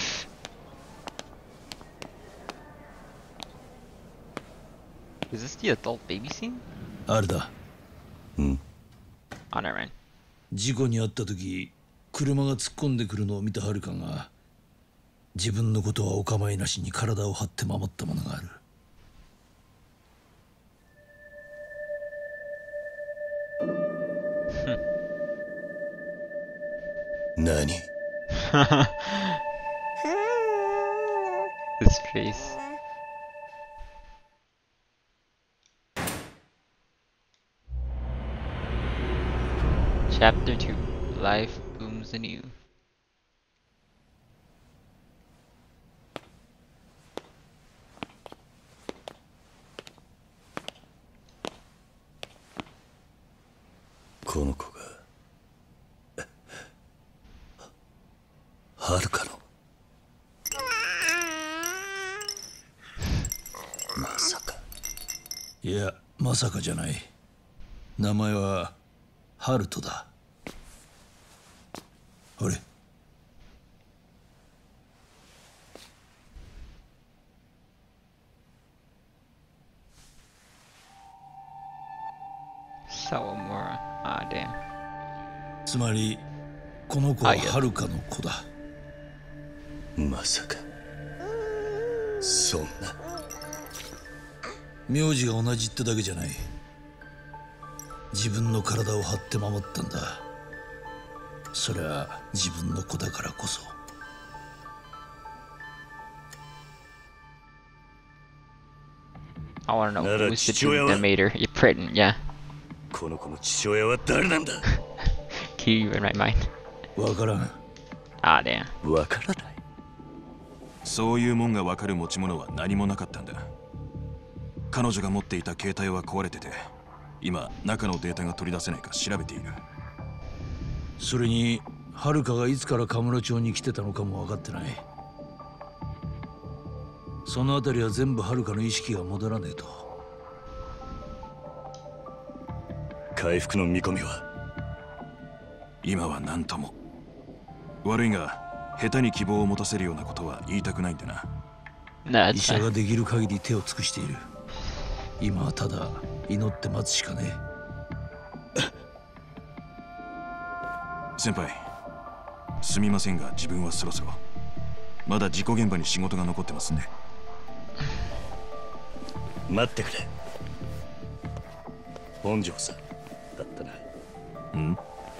Is this the adult baby scene? あれだ。 うん。 あれね。 事故に遭った時、車が突っ込んでくるのを見た遥が、自分のことはお構いなしに体を張って守ったものがある。 何？ His face. Chapter 2. Life booms anew. Kono ko ga遥の。まさか。 いや、まさかじゃない。名前はハルトだ。あれ？ Sawamura. Ah, damn. つまりこの子はハルカの子だ。 まさか。そんな。 名字が同じってだけじゃない。自分の体を張って守ったんだ。それは自分の子だからこそ。 I wanna know who's the dude that made her pregnant, yeah. この子の父親は誰なんだ？ Key in my mind. わからん。 Ah, damn. わからない。 そういうもんがわかる持ち物は何もなかったんだ。彼女が持っていた携帯は壊れてて、今中のデータが取り出せないか調べている。 それにハルカがいつからカムロ町に来てたのかも分かってない。そのあたりは全部ハルカの意識が戻らねえと。 回復の見込みは？ 今は何とも。悪いが下手に希望を持たせるようなことは言いたくないんだな。 医者ができる限り手を尽くしている。今はただ祈って待つしかねえ。 先輩、すみませんが自分はそろそろ。まだ事故現場に仕事が残ってますんで。 待ってくれ。本庄さんだったな。 ん？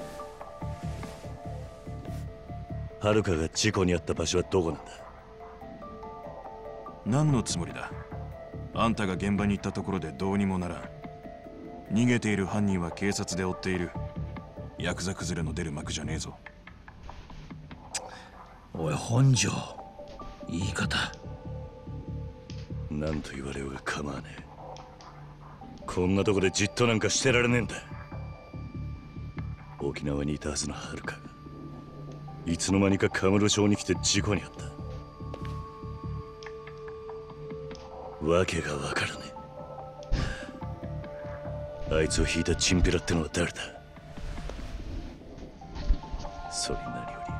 はるかが事故に遭った場所はどこなんだ？ 何のつもりだ？あんたが現場に行ったところでどうにもならん。逃げている犯人は警察で追っている。ヤクザ崩れの出る幕じゃねえぞ。 おい本庄、言い方。 何と言われようが構わねえ。こんなとこでじっとなんかしてられねえんだ。沖縄にいたはずのはるかがいつの間にかカムロ町に来て事故に遭った。わけがわからねえ。あいつを引いたチンピラってのは誰だ？それに何より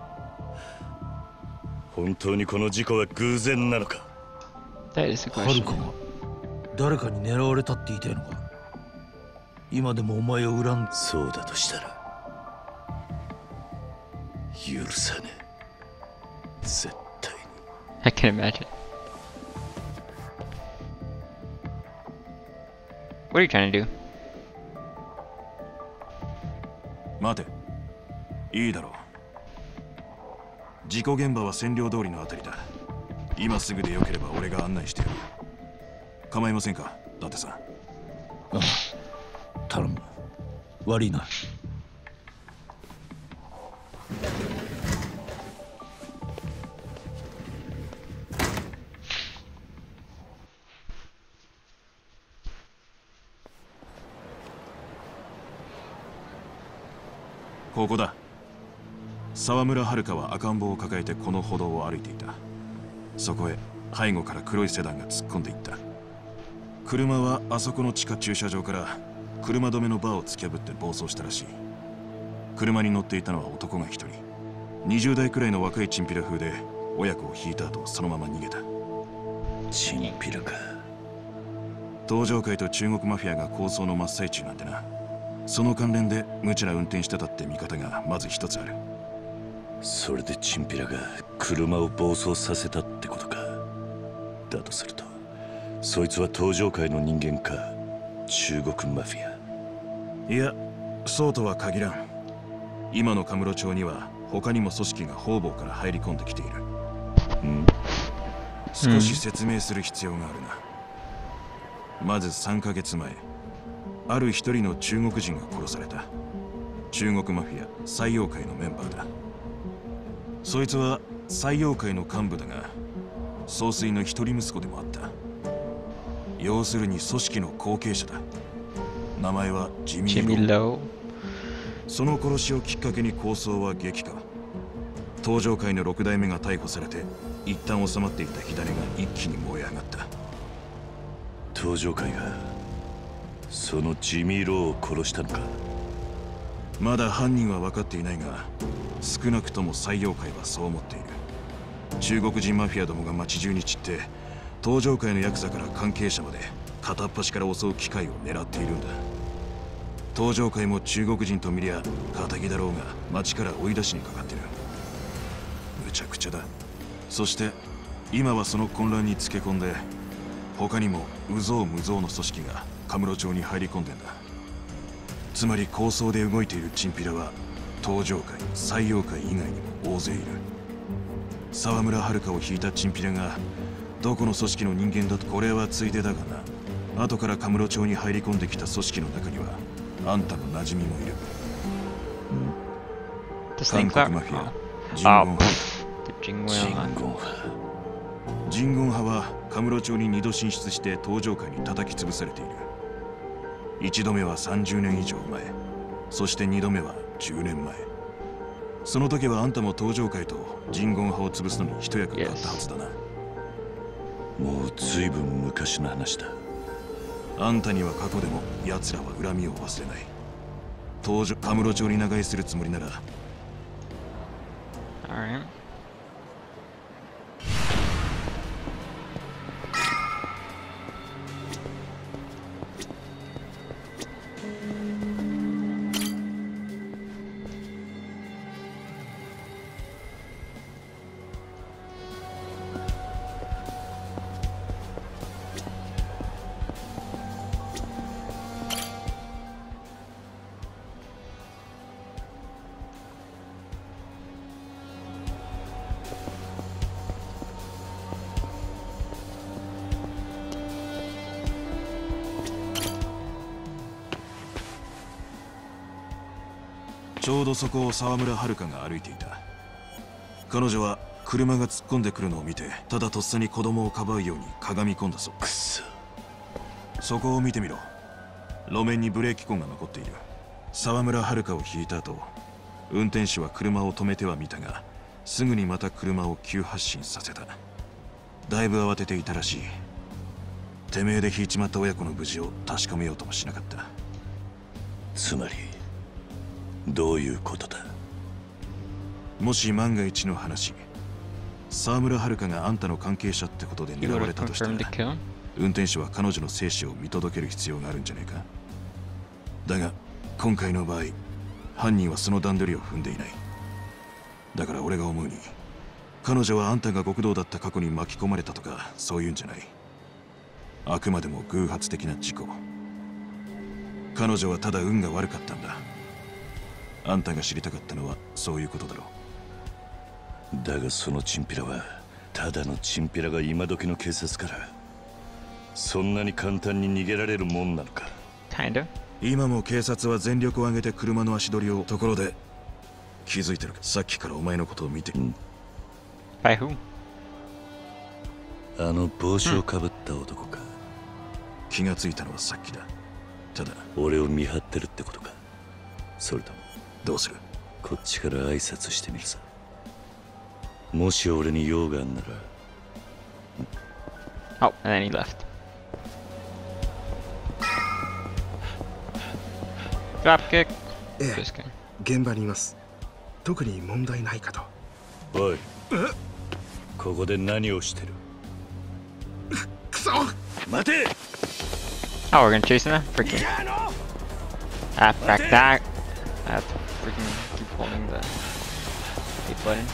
本当にこの事故は偶然なのか？ はるかが誰かに狙われたって言いたいのか？今でもお前を恨ん。 そうだとしたら許さねえ。絶対に。 I can imagine. What are you trying to do? 待て、いいだろう。事故現場は占領通りのあたりだ。今すぐでよければ俺が案内してやる。構いませんか、伊達さん。 ああ、頼む。悪いな。 ここだ。沢村遥は赤ん坊を抱えてこの歩道を歩いていた。そこへ背後から黒いセダンが突っ込んでいった。車はあそこの地下駐車場から車止めのバーを突き破って暴走したらしい。車に乗っていたのは男が一人。20代くらいの若いチンピラ風で親子を引いた後そのまま逃げた。 チンピラか。 東上会と中国マフィアが抗争の真っ最中なんてな。その関連で無茶な運転してたって見方がまず一つある。 それでチンピラが車を暴走させたってことか。だとするとそいつは東上会の人間か中国マフィア。 いや、そうとは限らん。今のカムロ町には他にも組織が方々から入り込んできている。少し説明する必要があるな。まず3ヶ月前、ある一人の中国人が殺された。中国マフィア採用会のメンバーだ。そいつは採用会の幹部だが総帥の一人息子でもあった。要するに組織の後継者だ。名前はジミー・ロー。その殺しをきっかけに抗争は激化。東上会の6代目が逮捕されて一旦収まっていた火種が一気に燃え上がった。 東上会がそのジミー・ローを殺したのか？ まだ犯人は分かっていないが少なくとも採用会はそう思っている。中国人マフィアどもが街中に散って東上会のヤクザから関係者まで片っ端から襲う機会を狙っているんだ。東上会も中国人と見りゃ仇だろうが街から追い出しにかかってる。むちゃくちゃだ。そして今はその混乱につけ込んで他にも有象無象の組織がカムロ町に入り込んでんだ。つまり抗争で動いているチンピラは東上会、採用会以外にも大勢いる。沢村遥を引いたチンピラがどこの組織の人間だと。これはついでだがな、後からカムロ町に入り込んできた組織の中にはあんたの馴染みもいる。韓国マフィアジンゴン派。ジンゴン派はカムロ町に2度進出して東上会に叩き潰されている。1度目は30年以上前、そして2度目は10年前。その時はあんたも東上会とジンゴン派を潰すのに一役買ったはずだな。 もう随分昔の話だ。 あんたには過去でも奴らは恨みを忘れない。カムロ町に長居するつもりなら。 ちょうどそこを沢村遥が歩いていた。彼女は車が突っ込んでくるのを見て、ただとっさに子供をかばうようにかがみ込んだそう。くそ。そこを見てみろ。路面にブレーキ痕が残っている。沢村遥を引いた後、運転手は車を止めてはみたが、すぐにまた車を急発進させた。だいぶ慌てていたらしい。てめえで引いちまった親子の無事を確かめようともしなかった。 つまりどういうことだ。 もし万が一の話、沢村遥があんたの関係者ってことで狙われたとしたら、運転手は彼女の生死を見届ける必要があるんじゃないか。だが今回の場合、犯人はその段取りを踏んでいない。だから俺が思うに、彼女はあんたが極道だった過去に巻き込まれたとかそういうんじゃない。あくまでも偶発的な事故。彼女はただ運が悪かったんだ。あんたが知りたかったのはそういうことだろう。だがそのチンピラはただのチンピラが今時の警察からそんなに簡単に逃げられるもんなのか。 今も警察は全力を挙げて車の足取りを。ところで気づいてるか。さっきからお前のことを見て。 By who? あの帽子をかぶった男か。 気がついたのはさっきだ。ただ俺を見張ってるってことか。それともどうする。 こっちから挨拶してみるさ。もし俺に用があんなら。 Oh, and then he left. Dropkick. ええ、現場にいます。特に問題ないかと。 おい、ここで何をしてる。 くそ、 待て。 Oh, we're gonna chase him now? Freaking. Ah, back that. I have to freaking keep holding the hit button.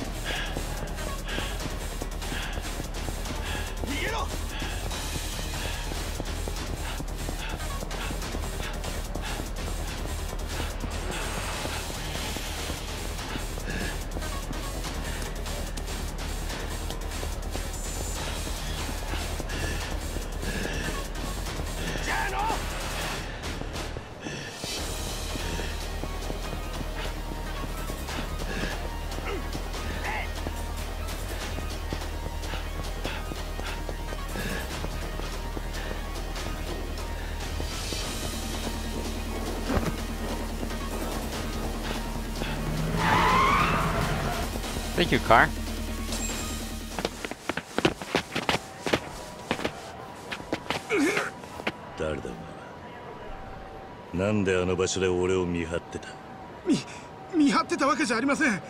Thank you, car. 誰だお前は。なんであの場所で俺を見張ってた。 見張ってたわけじゃありません。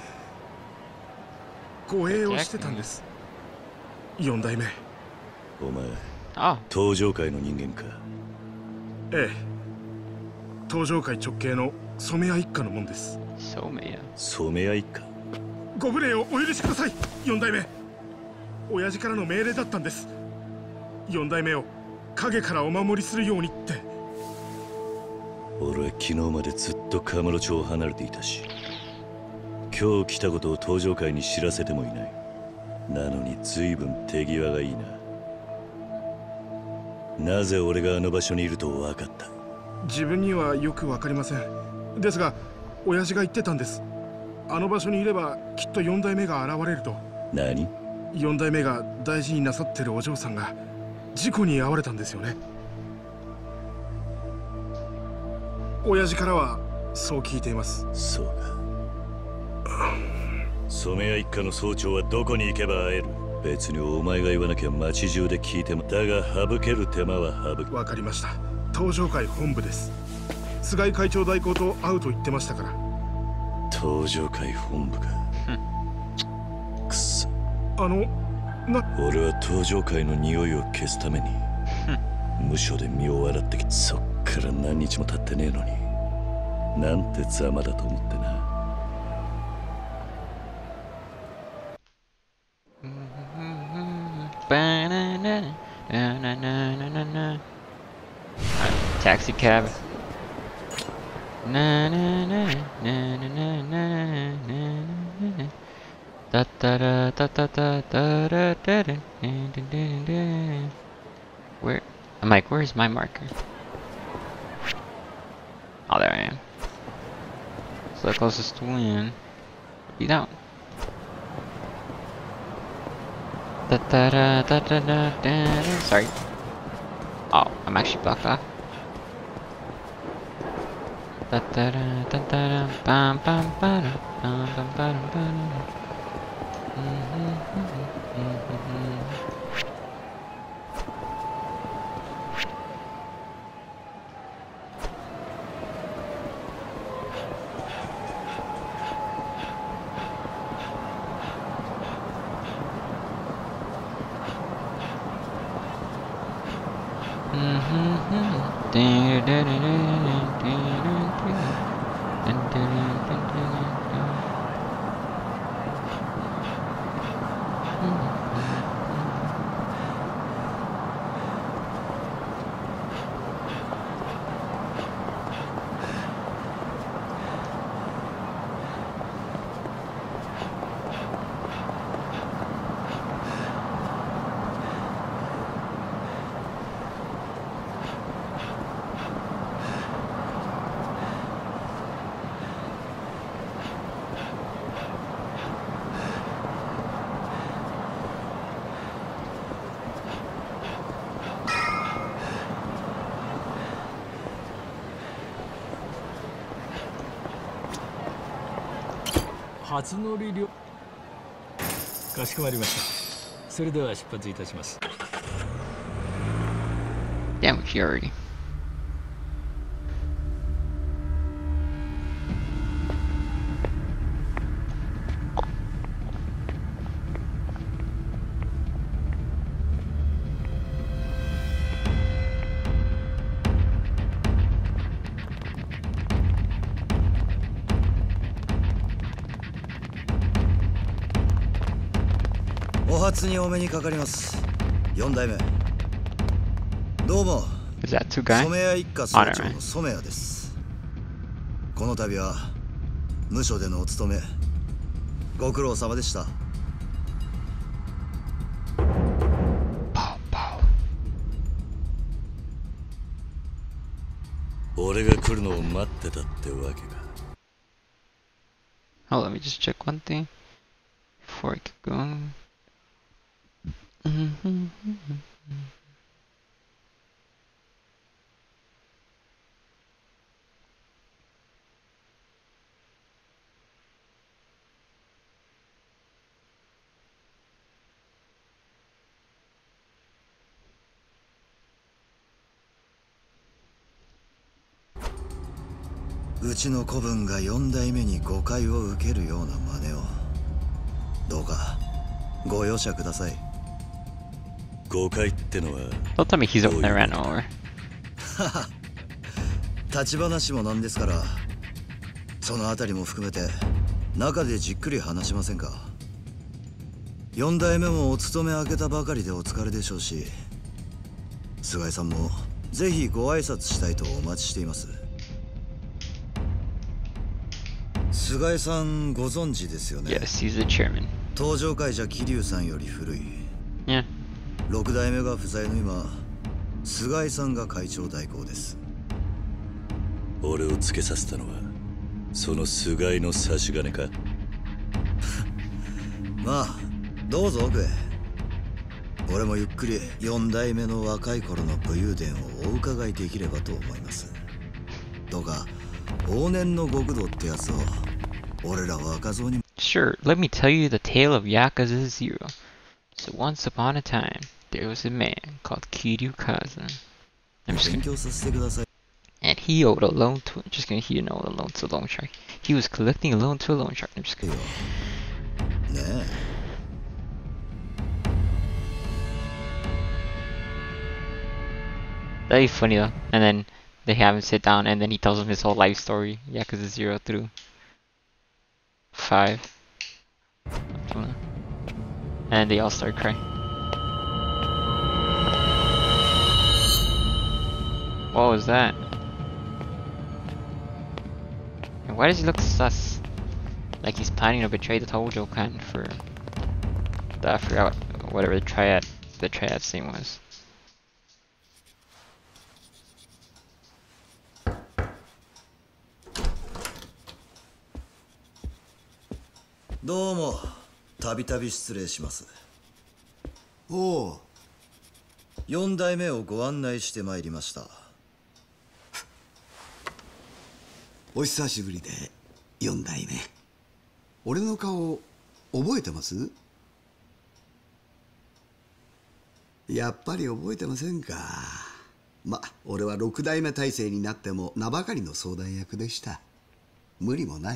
護衛をしてたんです。4代目。 お前、東上界の人間か。 ええ、東上界直系の染谷一家のもんです。 染谷一家。 ご無礼をお許しください。4代目、親父からの命令だったんです。4代目を影からお守りするようにって。 俺は昨日までずっとカムロ町を離れていたし、今日来たことを東上界に知らせてもいない。なのに随分手際がいいな。なぜ俺があの場所にいると分かった。 自分にはよく分かりません。ですが親父が言ってたんです。あの場所にいればきっと4代目が現れると。 何 ？4代目が大事になさってるお嬢さんが事故に遭われたんですよね。親父からはそう聞いています。 そうか。染谷一家の総長はどこに行けば会える。別にお前が言わなきゃ町中で聞いても。だが省ける手間は省く。 わかりました。東上会本部です。菅井会長代行と会うと言ってましたから。 東上会本部か。くそ。 俺は東上会の匂いを消すために無所で身を洗ってきて、そっから何日も経ってねえのに、なんてざまだと思ってな。 Taxi cab. Na na na na na na na na. Da da da da da da da da da da. Where? I'm like, where's my marker? Oh, there I am. So the closest to win. Be that one. Sorry. Oh, I'm actually blocked off. 初乗り料かしこまりました。それでは出発いたします。 Damn it, you already. Is that two guys? Honor, man. この度は無所でのお勤めご苦労様でした。 俺が来るのを待ってたってわけか。 Oh, let me just check one thing before I keep going. うちの子分が4代目に誤解を受けるような真似をどうかご容赦ください。 誤解ってのは Don't tell me he's over there ran over. 立ち話もなんですからそのあたりも含めて中でじっくり話しませんか。4代目もお勤め明けたばかりでお疲れでしょうし菅井さんもぜひご挨拶したいとお待ちしています。菅井さんご存知ですよね。 Yes, he's the chairman. 登場会社桐生さんより古い。 Yeah. 6代目が不在の今、菅井さんが会長代行です。 俺をつけさせたのはその菅井の差し金か。 まあどうぞ奥へ。俺もゆっくり4代目の若い頃の武勇伝をお伺いできればと思います。どうか往年の極道ってやつを俺ら若造に。 Sure, let me tell you the tale of Yakuza 0. So once upon a time, there was a man called Kiryu Kazan. I'm just gonna... And he owed a loan to... Just gonna he didn't owe a loan to a loan shark. He was collecting a loan to a loan shark. I'm just gonna... That'd be funny though. And then they have him sit down and then he tells him his whole life story. Yakuza 0 through 5. And they all start crying. What was that? And why does he look sus? Like he's planning to betray the Tojo clan for the, I forgot whatever the triad's name was. どうも、たびたび失礼します。 おお。 4代目をご案内してまいりました。 お久しぶりで4代目。俺の顔覚えてます？やっぱり覚えてませんか。ま、俺は6代目体制になっても名ばかりの相談役でした。無理もない。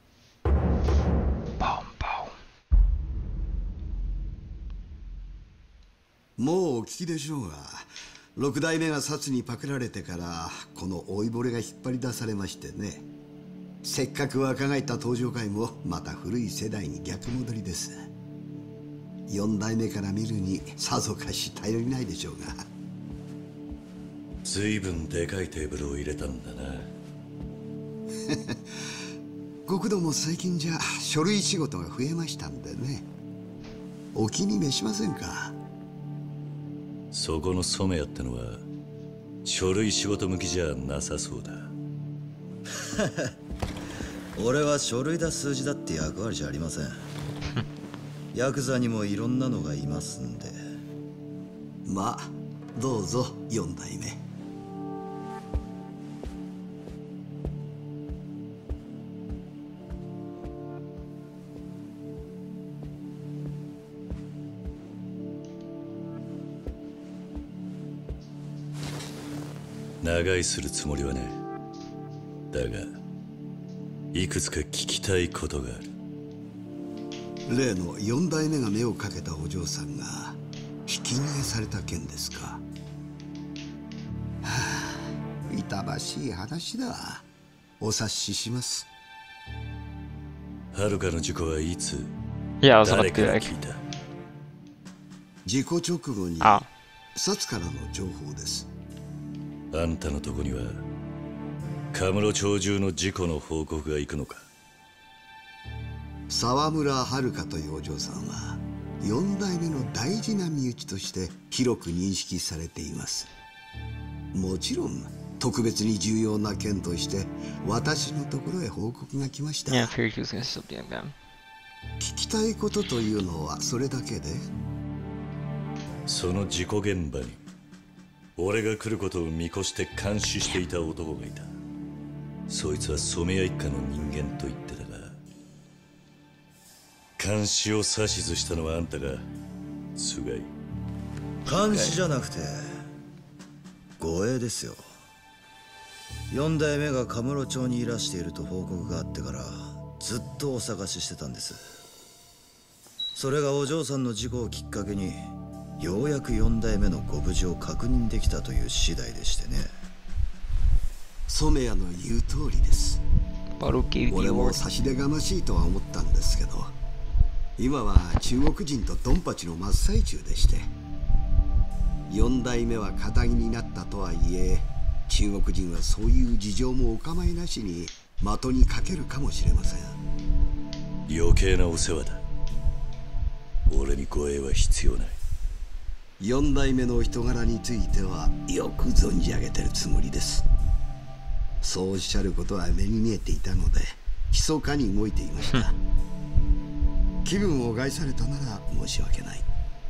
もうお聞きでしょうが、6代目が薩にパクられてからこの老いぼれが引っ張り出されましてね。せっかく若返った登場界もまた古い世代に逆戻りです。4代目から見るにさぞかし頼りないでしょうが。 ずいぶんでかいテーブルを入れたんだな。 極道も最近じゃ書類仕事が増えましたんでね。お気に召しませんか？ そこの染谷ってのは書類仕事向きじゃなさそうだ。 俺は書類だ数字だって役割じゃありません。ヤクザにもいろんなのがいますんで。 まあどうぞ4代目。 長居するつもりはね。だがいくつか聞きたいことがある。 例の4代目が目をかけたお嬢さんがひき逃げされた件ですか。はあ、痛ましい話だ。お察しします。 はるかの事故はいつ誰から聞いた？ 事故直後に薩からの情報です。 あんたのとこにはカムロ町中の事故の報告が行くのか？ 沢村遥というお嬢さんは4代目の大事な身内として広く認識されています。もちろん特別に重要な件として私のところへ報告が来ました。聞きたいことというのはそれだけで？ その事故現場に俺が来ることを見越して監視していた男がいた。そいつは染谷一家の人間と言ってたが、監視を指図したのはあんたが菅井。 監視じゃなくて護衛ですよ。4代目がカムロ町にいらしていると報告があってからずっとお探ししてたんです。それがお嬢さんの事故をきっかけにようやく4代目のご無事を確認できたという次第でしてね。 染谷の言う通りです。俺も差し出がましいとは思ったんですけど、今は中国人とドンパチの真っ最中でして、4代目は堅気になったとはいえ中国人はそういう事情もお構いなしに的にかけるかもしれません。 余計なお世話だ。俺に護衛は必要ない。 4代目の人柄についてはよく存じ上げてるつもりです。そうおっしゃることは目に見えていたので密かに動いていました。気分を害されたなら申し訳ない。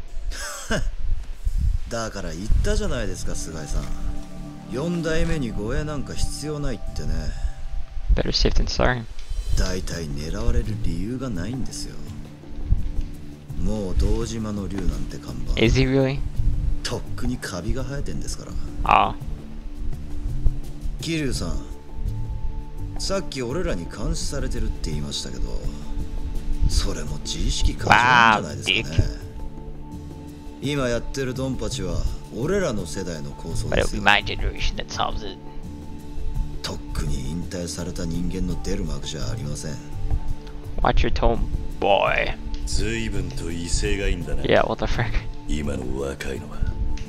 だから言ったじゃないですか菅井さん。4代目に護衛なんか必要ないってね。 Better safe than sorry. 大体狙われる理由がないんですよ。もう堂島の竜なんて看板 Is he really? とっくにカビが生えてんですから。 ああ。 桐生さん、さっき俺らに監視されてるって言いましたけど、それも自意識過剰なんじゃないですかね。今やってるドンパチは俺らの世代の構想ですよ。とっくに引退された人間の出る幕じゃありません。 Watch your tone, boy. 随分と威勢がいいんだな。 Yeah, what the frick? 今の若いのは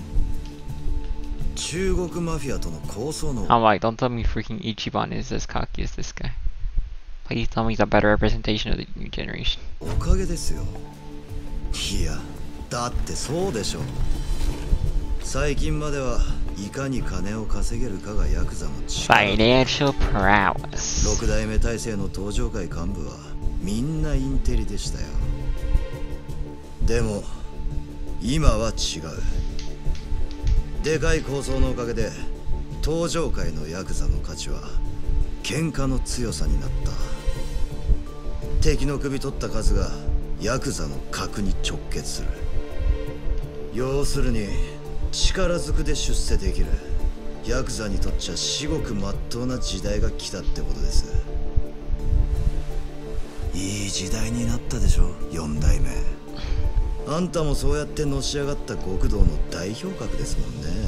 中国マフィアとの抗争の。 I'm like, don't tell me freaking Ichiban is as cocky as this guy. Please tell me he's a better representation of the new generation. おかげですよ。いや、だってそうでしょ。最近まではいかに金を稼げるかがヤクザの力。 Financial prowess. 6代目体制の登場界幹部はみんなインテリでしたよ。でも今は違う。でかい構想のおかげで登場界のヤクザの価値は喧嘩の強さになった。敵の首取った数がヤクザの格に直結する。要するに力ずくで出世できるヤクザにとっちゃ至極まっとうな時代が来たってことです。いい時代になったでしょ、4代目。あんたもそうやってのし上がった極道の代表格ですもんね。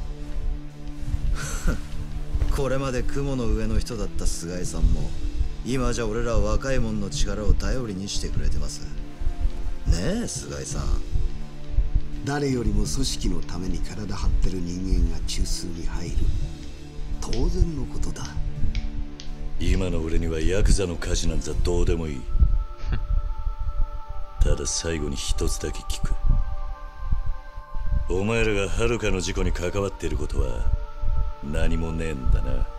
これまで雲の上の人だった菅井さんも今じゃ俺ら若い者の力を頼りにしてくれてますねえ菅井さん。 誰よりも組織のために体張ってる人間が中枢に入る、当然のことだ。 今の俺にはヤクザの価値なんざどうでもいい。ただ最後に一つだけ聞く。お前らがはるかの事故に関わっていることは何もねえんだな。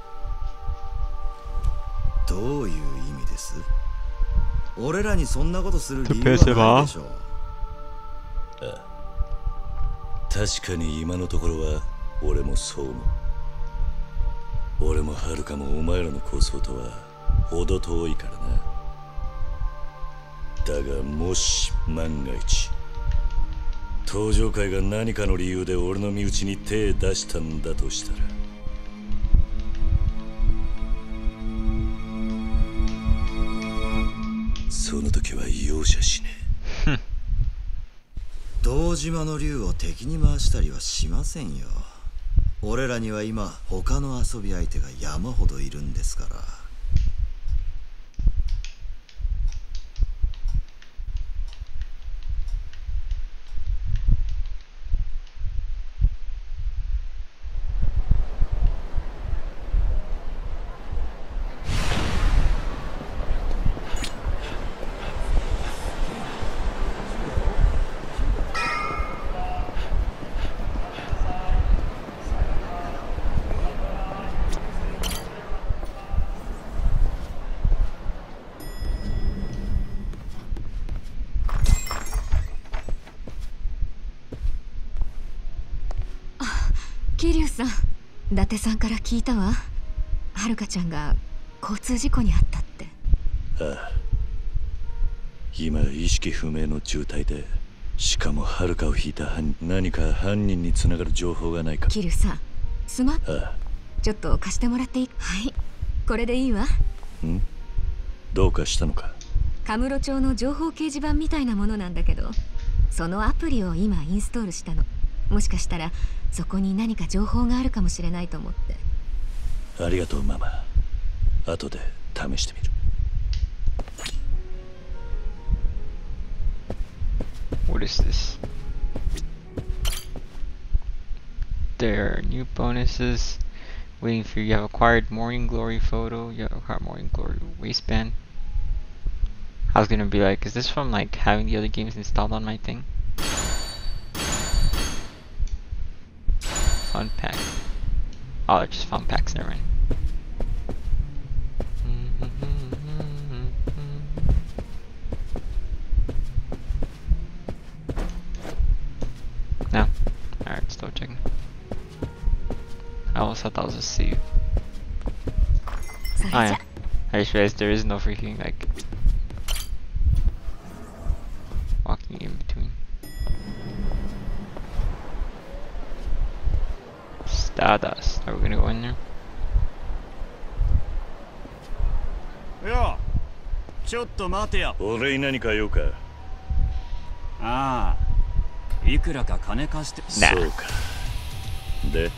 どういう意味です？俺らにそんなことする理由はないでしょ。 ああ、確かに今のところは俺もそう思う。俺もはるかもお前らの構想とは程遠いからな。だがもし万が一登場界が何かの理由で俺の身内に手出したんだとしたら、その時は容赦しねえ。 堂島の竜を敵に回したりはしませんよ。俺らには今他の遊び相手が山ほどいるんですから。 桐生さん、伊達さんから聞いたわ。はるかちゃんが交通事故に遭ったって。 ああ、今意識不明の重体で、しかもはるかを引いた何か犯人につながる情報がないか。 桐生さん、スマート、 ああ、 ちょっと貸してもらっていい？はい、これでいいわ。 ん？どうかしたのか？ カムロ町の情報掲示板みたいなものなんだけど、そのアプリを今インストールしたの。もしかしたらそこに何か情報があるかもしれないと思って。 ありがとうママ。後で試してみる。 What is this? There are new bonuses waiting for you. You have acquired Morning Glory photo. You have acquired Morning Glory waistband. I was gonna be like, is this from like having the other games installed on my thing? Fun pack. Oh, it's just fun packs, never mind. No? Alright, still checking. I almost thought that was a save. Oh yeah. I just realized there is no freaking like walking in between. Stardust. Are we gonna go in there? Yo, ちょっと待てよ。 俺に何か用か？ ああ、いくらか金貸して。 そうか。で？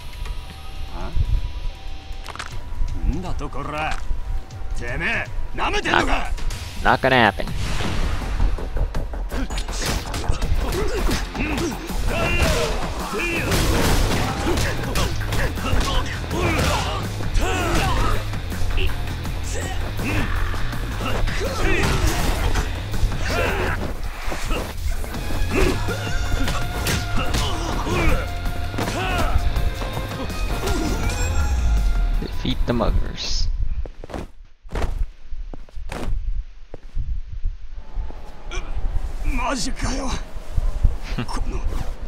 んだとこら。てめえ、舐めてんのか？ Not gonna happen. Defeat the muggers. マジかよ。この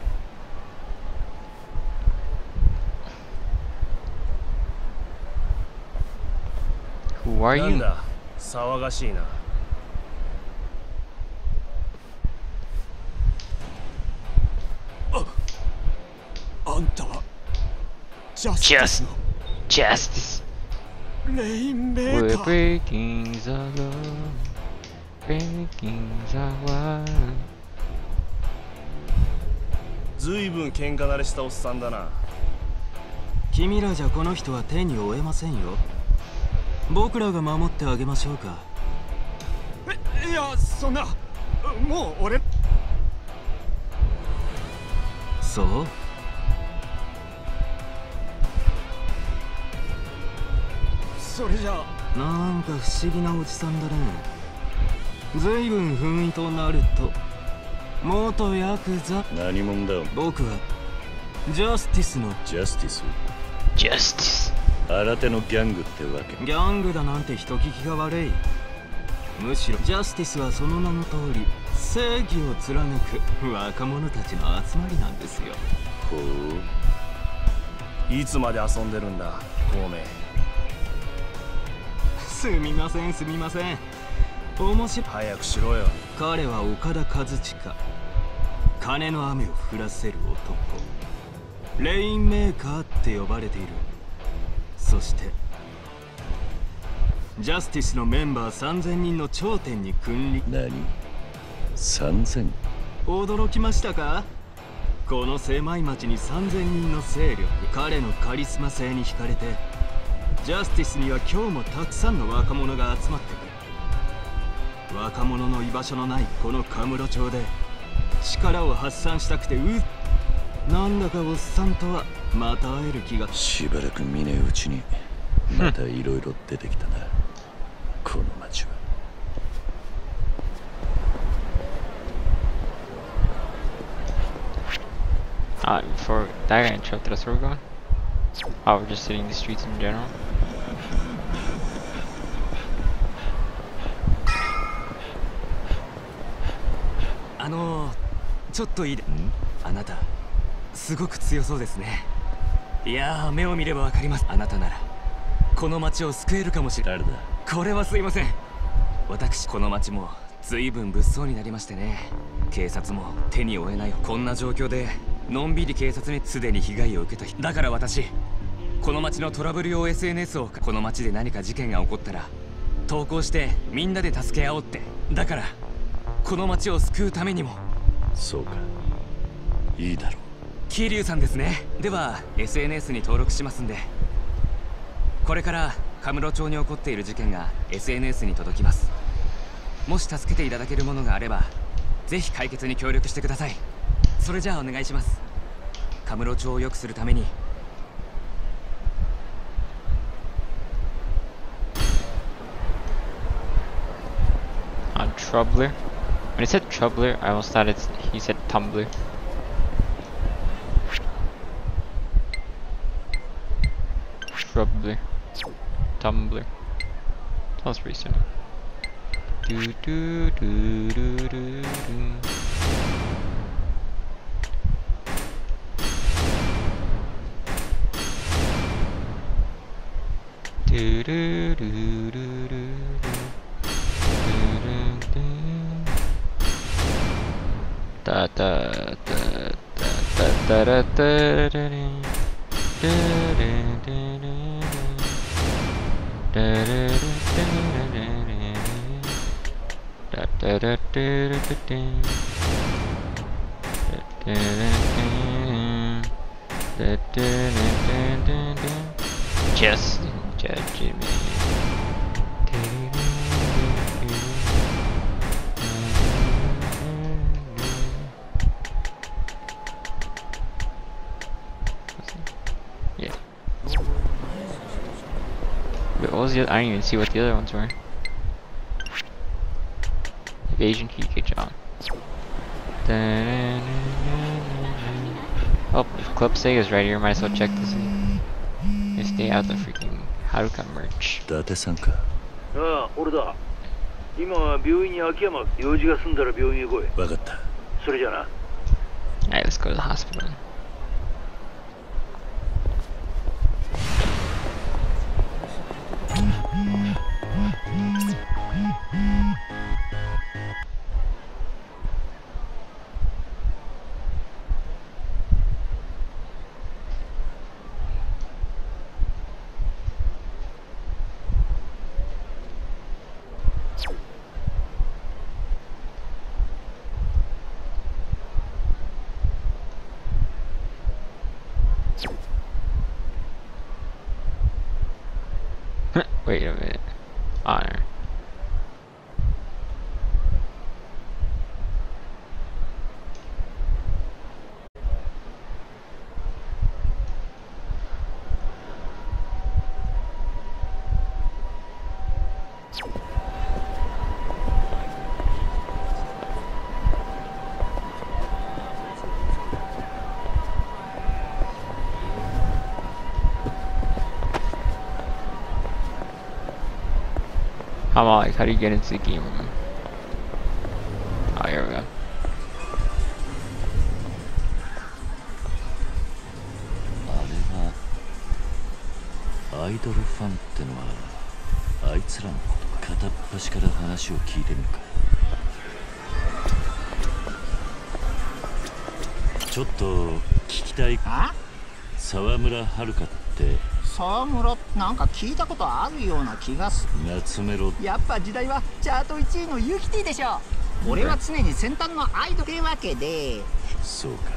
Who are you? なんだ、騒がしいな。 あんたはジャスティスの Justice. レインメー We're カー。 breaking the law, breaking the wall. ずいぶん喧嘩慣れしたおっさんだな。 君らじゃこの人は手に負えませんよ。僕らが守ってあげましょうか。 いや、そんな、もう俺。 そう？ それじゃあ。 なんか不思議なおじさんだね。ずいぶん雰囲気となると元ヤクザ。 何者だ。 僕はジャスティスの。 ジャスティス。 ジャスティス。 新手のギャングってわけ。 ギャングだなんて人聞きが悪い。むしろジャスティスはその名の通り正義を貫く若者たちの集まりなんですよ。 ほう。いつまで遊んでるんだ、孔明。 すみませんすみません。面白い。 早くしろよ。 彼は岡田和親。金の雨を降らせる男。レインメーカーって呼ばれている。そしてジャスティスのメンバー3000人の頂点に君臨。 何 ?3000？ 驚きましたか？この狭い町に3000人の勢力。彼のカリスマ性に惹かれてジャスティスには今日もたくさんの若者が集まってくる。若者の居場所のないこのカムロ町で力を発散したくてなんだかおっさんとはまた会える気が。 しばらく見ねえうちにまたいろいろ出てきたなこの町は。 Before that got interrupted us, where we're going? Oh, we're just hitting the streets in general. ちょっといいで。あなたすごく強そうですね。いやー、目を見ればわかります。あなたならこの町を救えるかもしれない。誰だ？これはすいません。私、この町も随分物騒になりましてね。警察も手に負えない。こんな状況でのんびり警察にすでに被害を受けた人だから、私この町のトラブル用 SNS をこの町で何か事件が起こったら投稿してみんなで助け合おうって。だからこの町を救うためにも。 そうか、いいだろう。 桐生さんですね。では SNS に登録しますんで、これからカムロ町に起こっている事件が SNS に届きます。もし助けていただけるものがあればぜひ解決に協力してください。それじゃあお願いします。カムロ町を良くするために。 Troubler? When he said Troubler, I almost thought he said Tumblr. Troubler. Tumblr. Sounds pretty soon. Do do do do do do. Do do do do do. Da da da da da da da da just judge me. Yeah. But what was the other? I didn't even see what the other ones were. Evasion key, good job. Oh, if Club Sega's right here, might as well check to see if they have the freaking Haruka merch. 伊達さんか。 ああ、俺だ。 今は病院に秋山、用事が済んだら病院へ来い。 分かった。 それじゃな。 Alright, let's go to the hospital. Wait a minute. Honor. How do you get into the game room? Oh, here we go. アイドルファンってのはあいつらのことか。片っ端から話を聞いてみるか。ちょっと聞きたい。沢村遥って。 沢村、なんか聞いたことあるような気がする。 夏メロ。 やっぱ時代はチャート1位のユキティでしょ。俺は常に先端のアイドルってわけで。 そうか。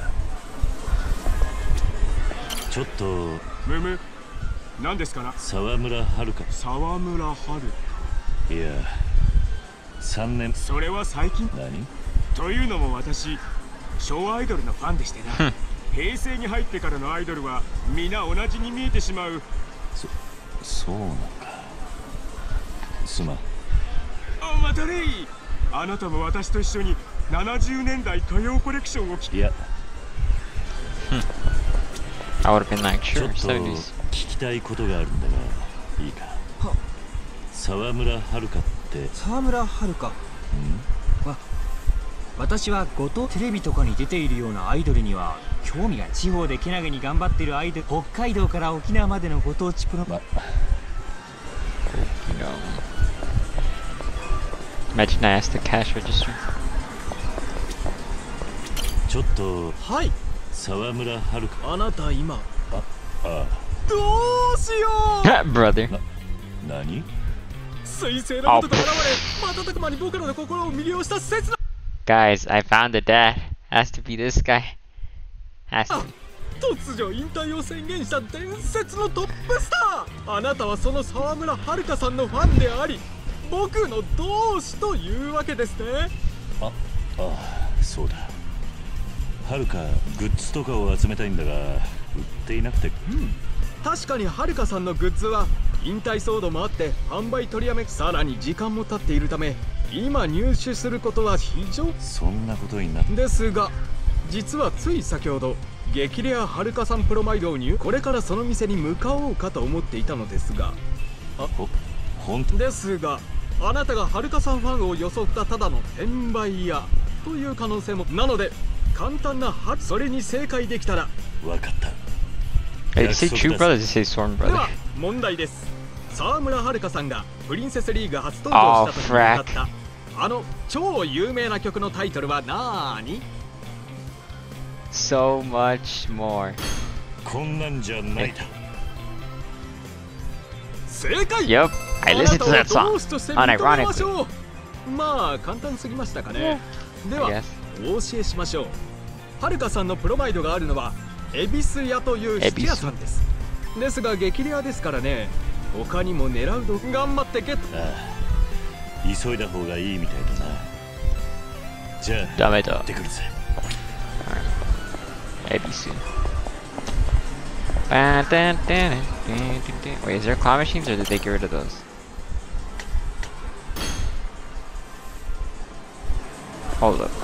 ちょっとむむ、何ですかな。 沢村遥。 沢村遥。 いや、3年。 それは最近。 何？ というのも私、昭和アイドルのファンでしてな。平成に入ってからのアイドルは皆同じに見えてしまう。 そうなのか。すまん。 またれい。あなたも私と一緒に70年代歌謡コレクションをいや。 I would have been like, sure, ちょっと 70s. 聞きたいことがあるんだが、いいか。沢村遥って。 沢村遥。私は後藤テレビとかに出ているようなアイドルには興味が。地方でけなげに頑張ってるアイドル、北海道から沖縄までのご当地プロ。 Imagine I asked the cash register. ちょっと。 はい。 沢村遥。 あなた今。 あ。 どうしよう。 Brother. 何？ 水星のことが現れ、瞬く間に僕らの心を魅了した切な。 Guys, I found the dad. Has to be this guy. Has to. 突如引退を宣言した伝説のトップスター。あなたはその沢村遥さんのファンであり、僕の同志というわけですね。 ああ、そうだ。遥グッズとかを集めたいんだが売っていなくて。 確かに遥さんのグッズは引退騒動もあって販売取りやめ、さらに時間も経っているため今入手することは非常。 そんなことになって。 ですが実はつい先ほど激レア遥さんプロマイドをこれからその店に向かおうかと思っていたのですが。 ほんとですがあなたが遥さんファンを装ったただの転売屋という可能性も。なので簡単なそれに正解できたら。 分かった。 Hey, say True Brothers, say Storm Brother. では問題です。沢村遥さんがプリンセスリーグ初登場した時に歌ったあの超有名な曲のタイトルはなーに？ So much more. こんなんじゃないだ。 正解。 Yep, I listened to that song. Unironically. まあ簡単すぎましたかね。ではお教えしましょう。遥さんのプロマイドがあるのは恵比寿屋という質屋さんです。ですが激レアですからね。他にも狙うと頑張ってゲット。 急いだ方がいいみたいだな。じゃあダメだ。 行ってくるぜ。 恵比寿。Wait, is there claw machines or did they get rid of those? Hold up.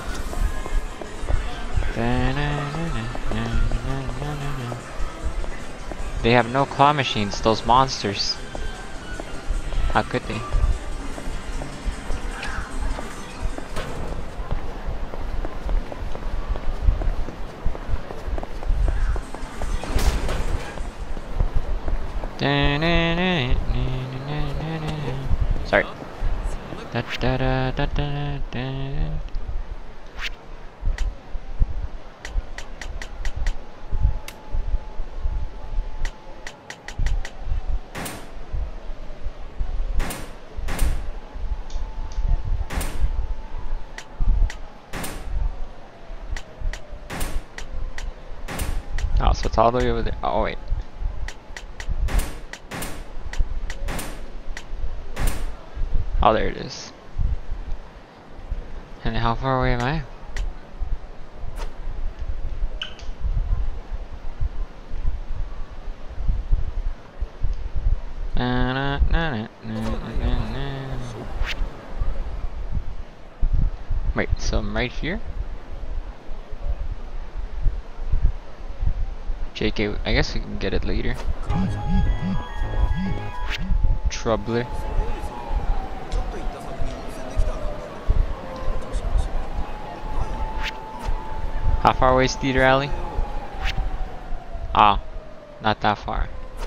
They have no claw machines, those monsters. How could they? Da da da da da da. Oh, so it's all the way over there. Oh, wait. Oh, there it is. And how far away am I? Wait, so I'm right here? JK, I guess we can get it later. Troubler. How far away is Theater Alley? Ah, not that far.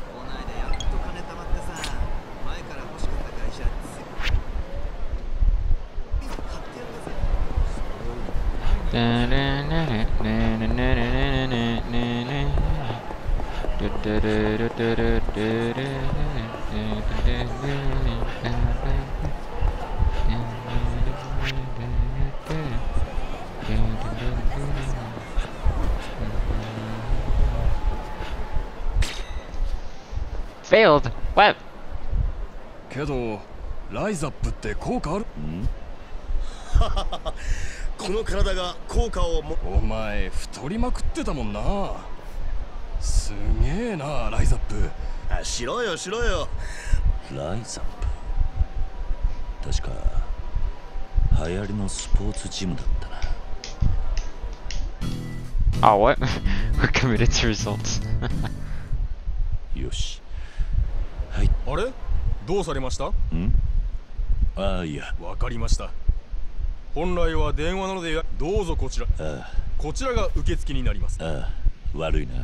Failed? What? けど、ライザップって効果ある？ん？この体が効果をも。お前太りまくってたもんな。すげえな、ライザップ。あ、しろよしろよ。 ライザップ。確か流行りのスポーツジムだったな。 Oh, what? We're committed to results. よし。 あれどうされました？ ああ、いや。 わかりました。本来は電話なのでどうぞこちら。こちらが受付になります。 ああ、悪いな。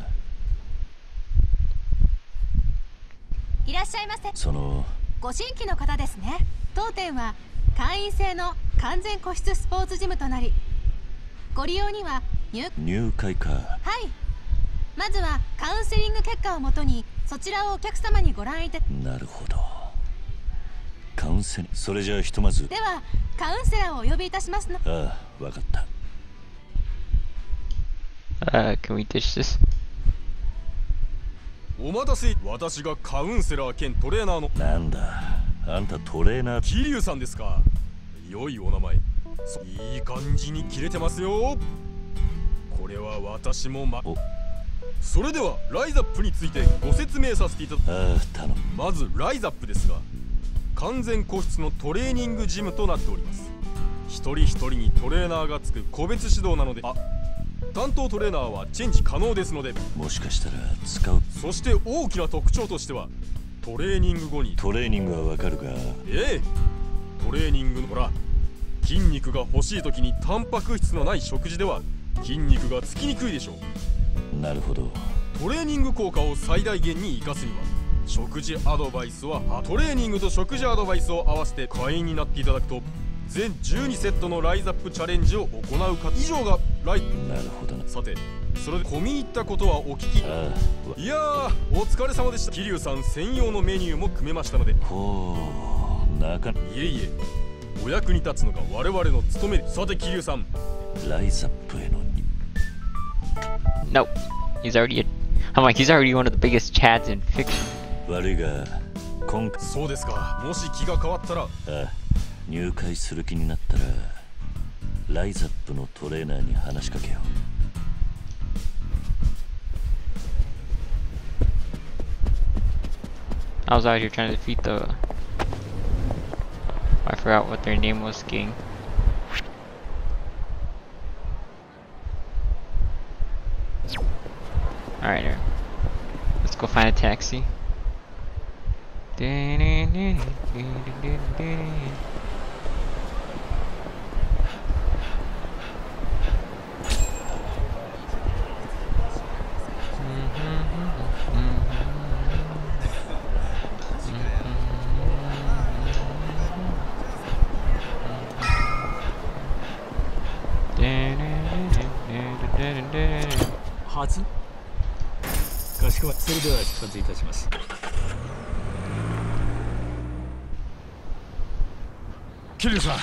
いらっしゃいませ。 そのご新規の方ですね。当店は会員制の完全個室スポーツジムとなり、ご利用には入会か。 はい。まずはカウンセリング結果をもとにそちらをお客様にご覧いただ。 なるほど。カウンセリング。それじゃあひとまず。 ではカウンセラーをお呼びいたしますの。 ああ、わかった。 Can we ditch this? お待たせ。私がカウンセラー兼トレーナーの。 なんだ、あんたトレーナー。 桐生さんですか。良いお名前。いい感じに切れてますよ。これは私もそれではライザップについてご説明させていただきます。まずライザップですが、完全個室のトレーニングジムとなっております。一人一人にトレーナーがつく個別指導なので、担当トレーナーはチェンジ可能ですので。 もしかしたら使う。 そして大きな特徴としては、トレーニング後に。 トレーニングはわかるが。 トレーニングのほら、筋肉が欲しい時にタンパク質のない食事では筋肉がつきにくいでしょう。 なるほど。 トレーニング効果を最大限に生かすには、食事アドバイスはトレーニングと食事アドバイスを合わせて会員になっていただくと、全12セットのライザップチャレンジを行うか以上がなるほどな。 さて、それで込み入ったことはお聞き。いやー、お疲れ様でした。桐生さん専用のメニューも組めましたので。 ほう、いえいえ、お役に立つのが我々の務めです。さて桐生さん、 ライザップへのに。 No, he's already one of the biggest chads in fiction. 悪いが、 そうですか。もし気が変わったら。 入会する気になったらライザップのトレーナーに話しかけよう。I was out here trying to defeat the... I forgot what their name was, gang. Alright, let's go find a taxi. 初かしこまり。それでは出発いたします。 桐生さ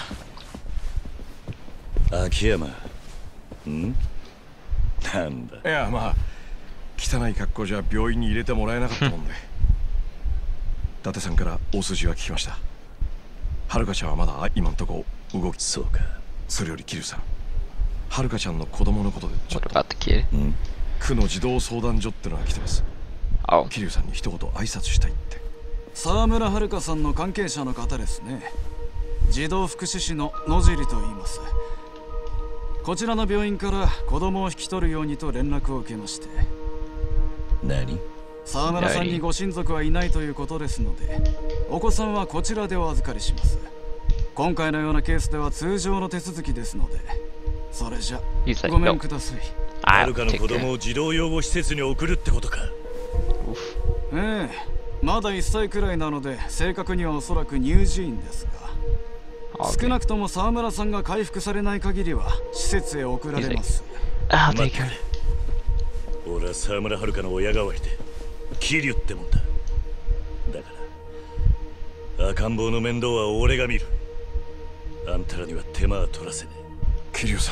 ん。秋山。ん？なんだ。 いや、まあ汚い格好じゃ病院に入れてもらえなかったもんで。伊達さんから大筋は聞きました。遥ちゃんはまだ今んとこ動き。 そうか。 それより桐生さん、遥ちゃんの子供のことでちょっと。 区の児童相談所ってのが来てます。桐生さんに一言挨拶したいって。 沢村遥さんの関係者の方ですね。児童福祉士の野尻と言います。こちらの病院から子供を引き取るようにと連絡を受けまして。 何？ 沢村さんにご親族はいないということですので、お子さんはこちらでお預かりします。今回のようなケースでは通常の手続きですので、それじゃごめんください。 遥の子供を児童養護施設に送るってことか。 ええ、まだ1歳くらいなので正確にはおそらく乳児院ですが、少なくとも沢村さんが回復されない限りは施設へ送られます。 待ってくれ。俺は沢村遥の親代わりで桐生ってもんだ。だから赤ん坊の面倒は俺が見る。あんたらには手間は取らせねえ。 桐生さん、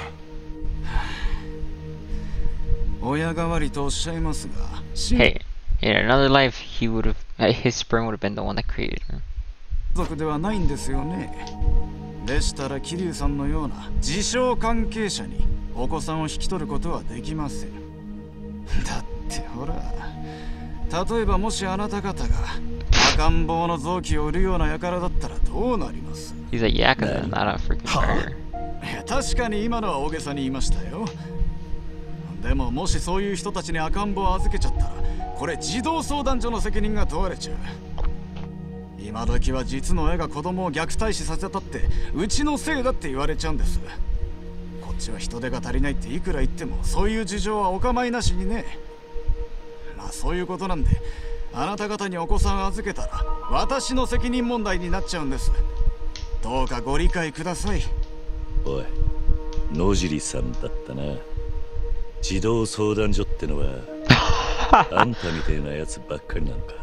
親代わりとおっしゃいますが、 Hey, in another life, he would have, his sperm would have been the one that created her. 族ではないんですよね。でしたら桐生さんのような自称関係者にお子さんを引き取ることはできません。だってほら、例えばもしあなた方が赤ん坊の臓器を売るような輩だったらどうなります？ He's a yakuza, not a freaking murderer. 確かに今のは大げさに言いましたよ。でももしそういう人たちに赤ん坊を預けちゃったら、これ児童相談所の責任が問われちゃう。今時は実の親が子供を虐待死させたってうちのせいだって言われちゃうんです。こっちは人手が足りないっていくら言ってもそういう事情はお構いなしにね。まあそういうことなんで、あなた方にお子さんを預けたら私の責任問題になっちゃうんです。どうかご理解ください。 おい、野尻さんだったな。児童相談所ってのはあんたみてえなやつばっかりなのか。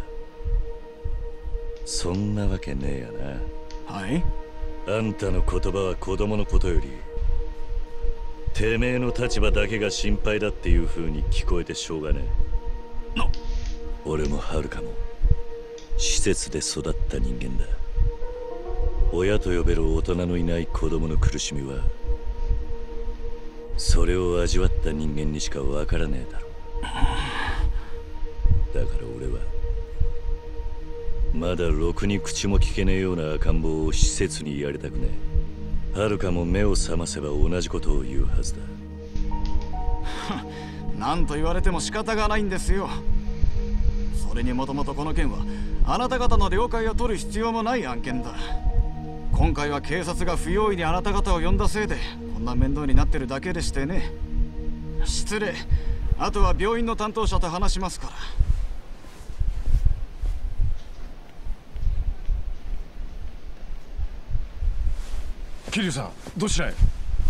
そんなわけねえやな。 はい。 あんたの言葉は子供のことよりてめえの立場だけが心配だっていう風に聞こえてしょうがねえ。俺も遥も施設で育った人間だ。親と呼べる大人のいない子供の苦しみはそれを味わった人間にしかわからねえだろ。だから俺はまだろくに口も聞けねえような赤ん坊を施設にやりたくねえ。遥も目を覚ませば同じことを言うはずだ。 何と言われても仕方がないんですよ。それにもともとこの件はあなた方の了解を取る必要もない案件だ。今回は警察が不用意にあなた方を呼んだせいでこんな面倒になってるだけでしてね。失礼。あとは病院の担当者と話しますから。 桐生さん、どちらへ？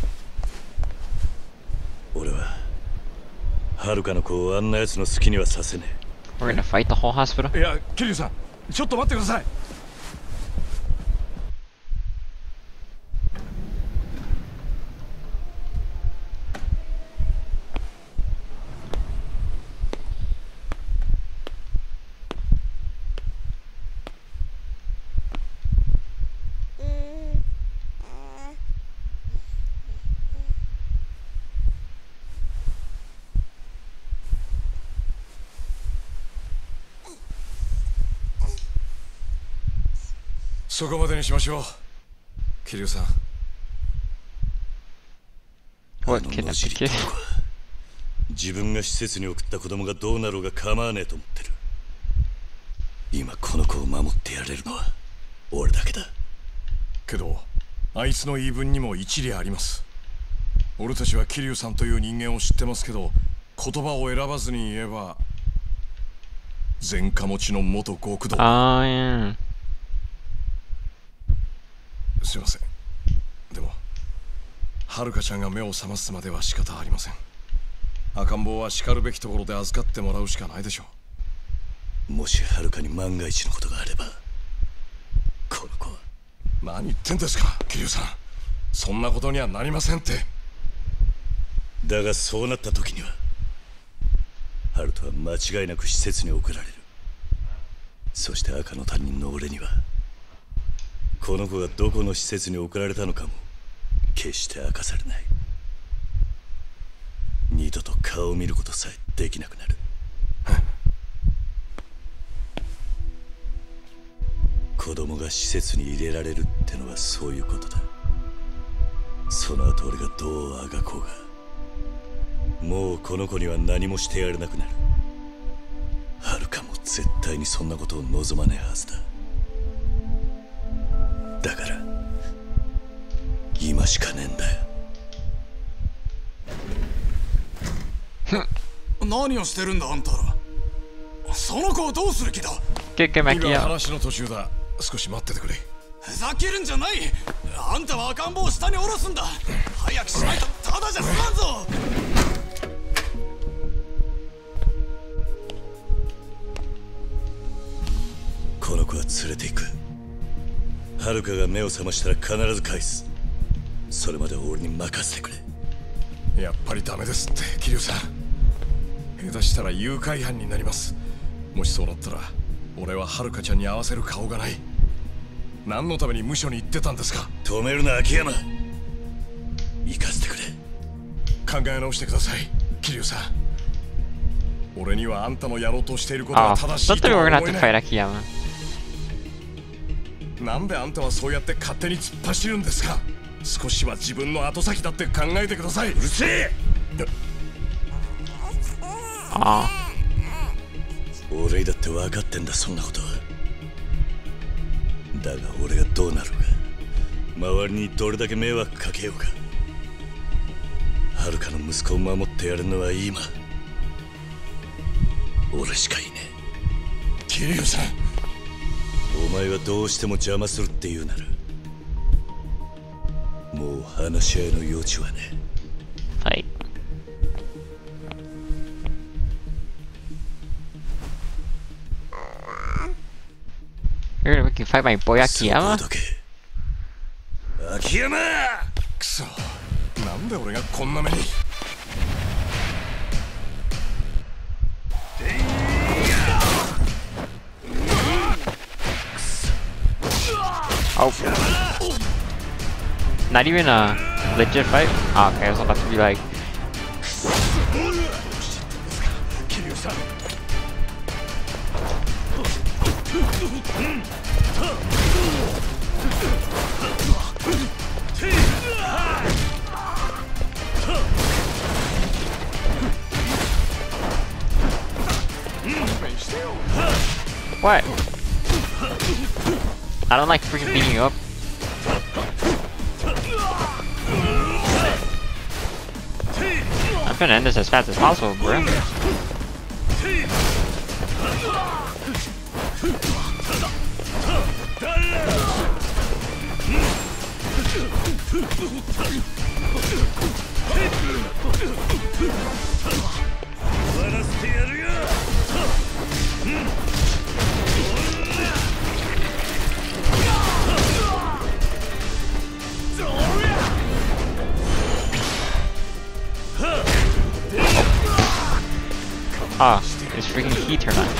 俺は遥の子をあんな奴の好きにはさせねえ。We're gonna fight the whole hospital? いや、桐生さん、ちょっと待ってください。そこまでにしましょう、桐生さん。 自分が施設に送った子供がどうなろうが構わねえと思ってる。今この子を守ってやれるのは俺だけだ。 けどあいつの言い分にも一理あります。俺たちは桐生さんという人間を知ってますけど、言葉を選ばずに言えば前科持ちの元極道。すいません。でも遥ちゃんが目を覚ますまでは仕方ありません。 赤ん坊は叱るべきところで預かってもらうしかないでしょう。もしはるかに万が一のことがあれば、この子は。 何言ってんですか、桐生さん。そんなことにはなりませんって。 だがそうなった時には、ハルトは間違いなく施設に送られる。そして赤の他人の俺には、この子がどこの施設に送られたのかも決して明かされない。二度と顔を見ることさえできなくなる。子供が施設に入れられるってのはそういうことだ。その後俺がどうあがこうが、もうこの子には何もしてやれなくなる。はるかも絶対にそんなことを望まねえはずだ。だから今しかねえんだよ。 何をしてるんだあんたら。その子をどうする気だ。 今話の途中だ。少し待っててくれ。 ふざけるんじゃない。あんたは赤ん坊を下に下ろすんだ。早くしないとただじゃ済まんぞ。 この子は連れて行く。はるかが目を覚ましたら必ず返す。それまで俺に任せてくれ。 やっぱりダメですって桐生さん。下手したら誘拐犯になります。もしそうなったら俺ははるかちゃんに合わせる顔がない。何のために無所に行ってたんですか。 止めるな秋山。行かせてくれ。 考え直してください桐生さん。俺にはあんたのやろうとしていることは正しいとは思えない。なんであんたはそうやって勝手に突っ走るんですか。少しは自分の後先だって考えてください。うるせえ。 俺だって分かってんだそんなことは。だが俺がどうなるか、周りにどれだけ迷惑かけようか、はるかの息子を守ってやるのは今俺しかいねえ。 桐生さん、 お前はどうしても邪魔するって言うならもう話し合いの余地はね。 はい。You're gonna make me fight my boy Akiyama? 秋山！ くそ、なんで俺がこんな目に。 Oh. Not even a legit fight? Oh, okay, I was about to be like... What? I don't like freaking beating you up. I'm gonna end this as fast as possible, bro. Ah, his freaking key turned on.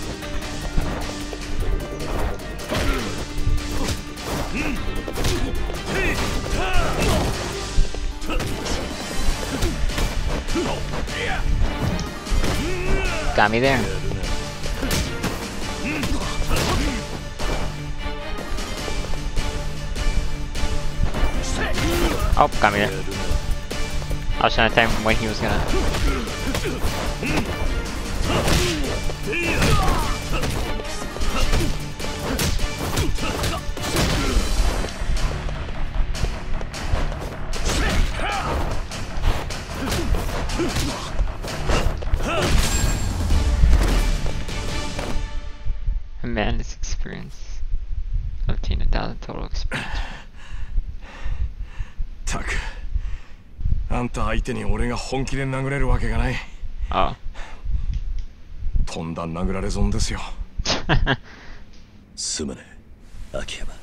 Got me there. Oh, got me there. I was trying to time when he was gonna. Man, this experience. 15,000 total experience. たく、ああんた相手に俺が本気で殴れるわけがない。 ああ。 とんだ殴られ損ですよ。 すまねえ、秋山。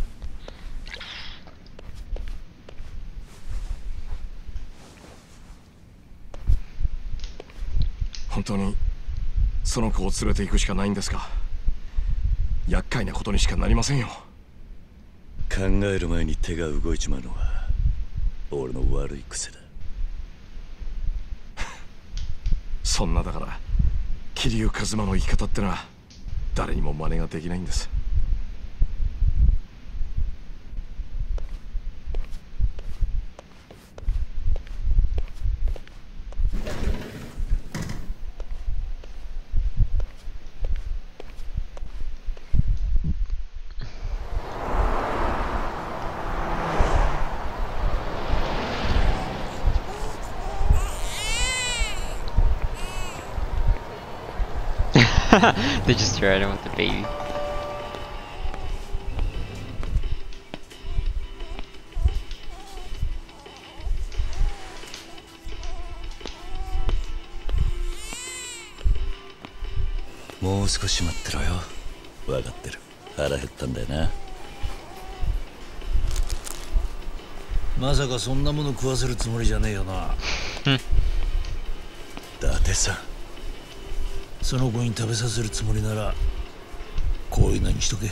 本当にその子を連れて行くしかないんですか？厄介なことにしかなりませんよ。 考える前に手が動いちまうのは俺の悪い癖だ。 そんなだから桐生一馬の生き方ってのは誰にも真似ができないんです。 They just threw at him with the baby. もう少し待ってろよ。分かってる。腹減ったんだよな。 まさかそんなもの食わせるつもりじゃねえよな。 伊達さん、 その子に食べさせるつもりならこういうのにしとけ。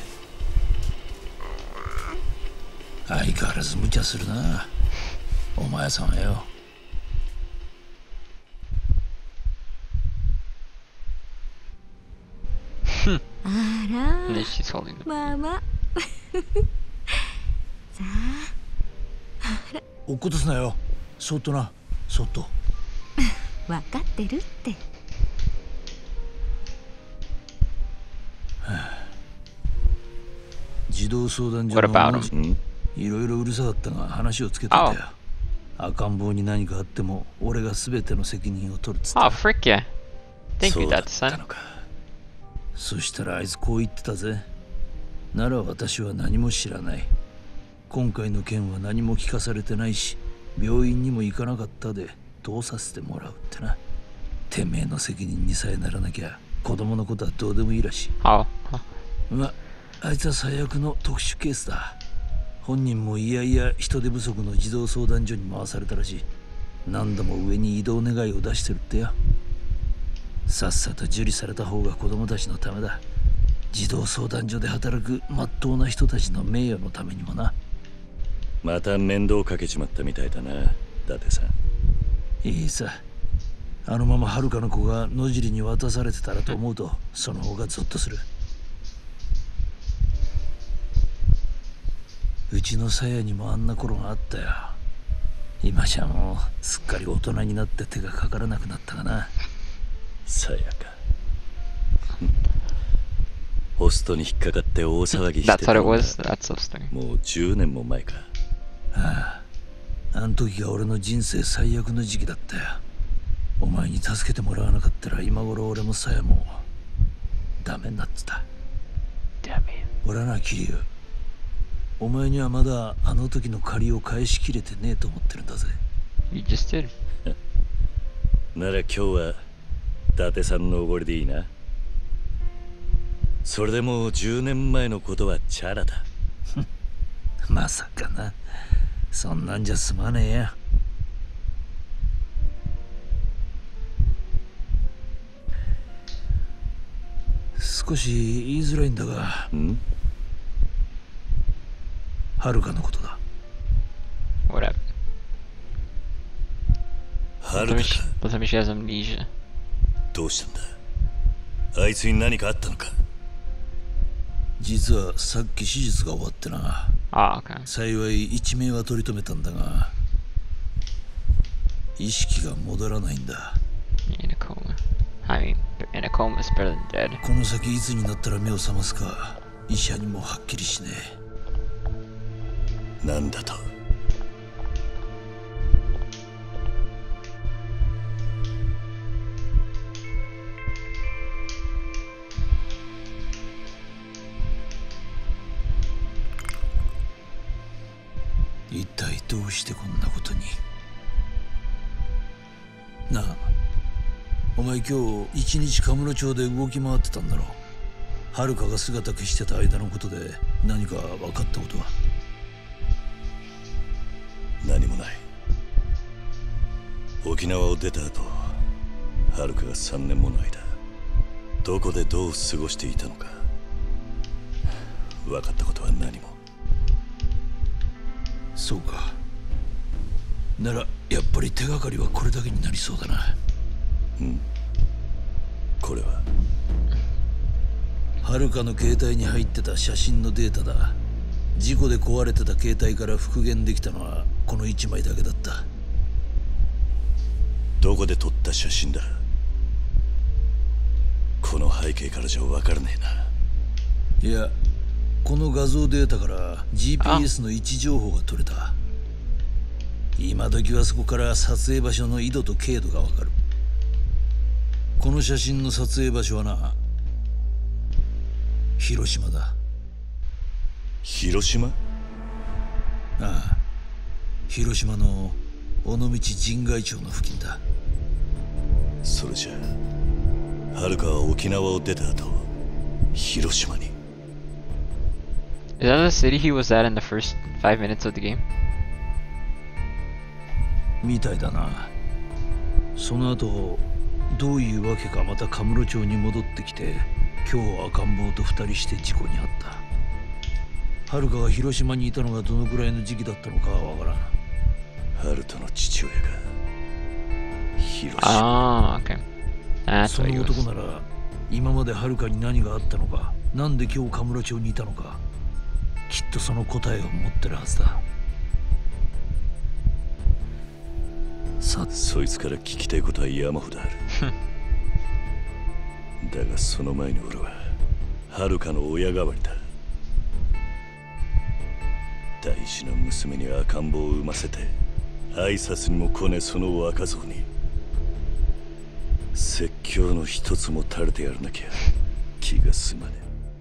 相変わらず無茶するなお前さんはよ。 あら、ママ。さあ、 落っことすなよ。そっとな、そっと。 分かってるって。 児童相談所のいろいろうるさかったが話をつけてたよ。赤ん坊に何かあっても俺が全ての責任を取るっつって。 あ、frick yeah. Thank you, Dad son. そしたらあいつこう言ってたぜ。なら私は何も知らない。今回の件は何も聞かされてないし、病院にも行かなかったで通させてもらうってな。てめえの責任にさえならなきゃ子供のことはどうでもいいらしい。ま、あいつは最悪の特殊ケースだ。本人もいやいや人手不足の児童相談所に回されたらしい。何度も上に異動願いを出してるってよ。さっさと受理された方が子供たちのためだ。児童相談所で働くまっとうな人たちの名誉のためにもな。 また面倒かけちまったみたいだな、伊達さん。 いいさ。あのまま遥の子が野尻に渡されてたらと思うとその方がゾッとする。うちの鞘にもあんな頃があったよ。今じゃもうすっかり大人になって手がかからなくなったがな。 鞘か。ホストに引っかかって大騒ぎしてたのがもう10年も前か。 ああ、あの時が俺の人生最悪の時期だったよ。お前に助けてもらわなかったら今頃俺も鞘もダメになってた。俺はな、桐生、お前にはまだあの時の借りを返しきれてねえと思ってるんだぜ。 You just did. なら今日は伊達さんのおごりでいいな。それでもう10年前のことはチャラだ。 まさかな。そんなんじゃすまねえや。少し言いづらいんだが、遥のことだ。 What up? 遥か。 she has amnesia. どうしたんだ。あいつに何かあったのか。 実はさっき手術が終わってな。幸い一命は取り留めたんだが、意識が戻らないんだ。 In a coma. I mean, in a coma is better than dead. この先いつになったら目を覚ますか、医者にもはっきりしねえ。なんだと。 一体どうしてこんなことに。 なあ、お前今日一日カムロ町で動き回ってたんだろう。ハルカが姿消してた間のことで何か分かったことは？ 何もない。沖縄を出た後、ハルカが3年もの間どこでどう過ごしていたのか分かったことは何も。 そうか。ならやっぱり手がかりはこれだけになりそうだな。 うん。これはハルカの携帯に入ってた写真のデータだ。事故で壊れてた携帯から復元できたのはこの1枚だけだった。 どこで撮った写真だ？この背景からじゃ分からねえな。いや、この画像データから GPS の位置情報が取れた。今時はそこから撮影場所の緯度と経度が分かる。この写真の撮影場所はな、広島だ。 広島？ ああ、広島の尾道神外町の付近だ。 それじゃあハルカは沖縄を出た後、広島に。 Is that the city he was at in the first 5 minutes of the game? みたいだな。その後どういうわけかまたカムロ町に戻ってきて、今日は赤ん坊と2人して事故に遭った。ハルカが広島にいたのがどのくらいの時期だったのかはわからん。 ハルトの父親が広島。 その男なら今までハルカに何があったのか、なんで今日カムロ町にいたのか、きっとその答えを持ってるはずだ。 そいつから聞きたいことは山ほどある。だがその前に俺はハルカの親代わりだ。大事な娘に赤ん坊を産ませて挨拶にも来ねえその若造に説教の一つも垂れてやらなきゃ気が済まね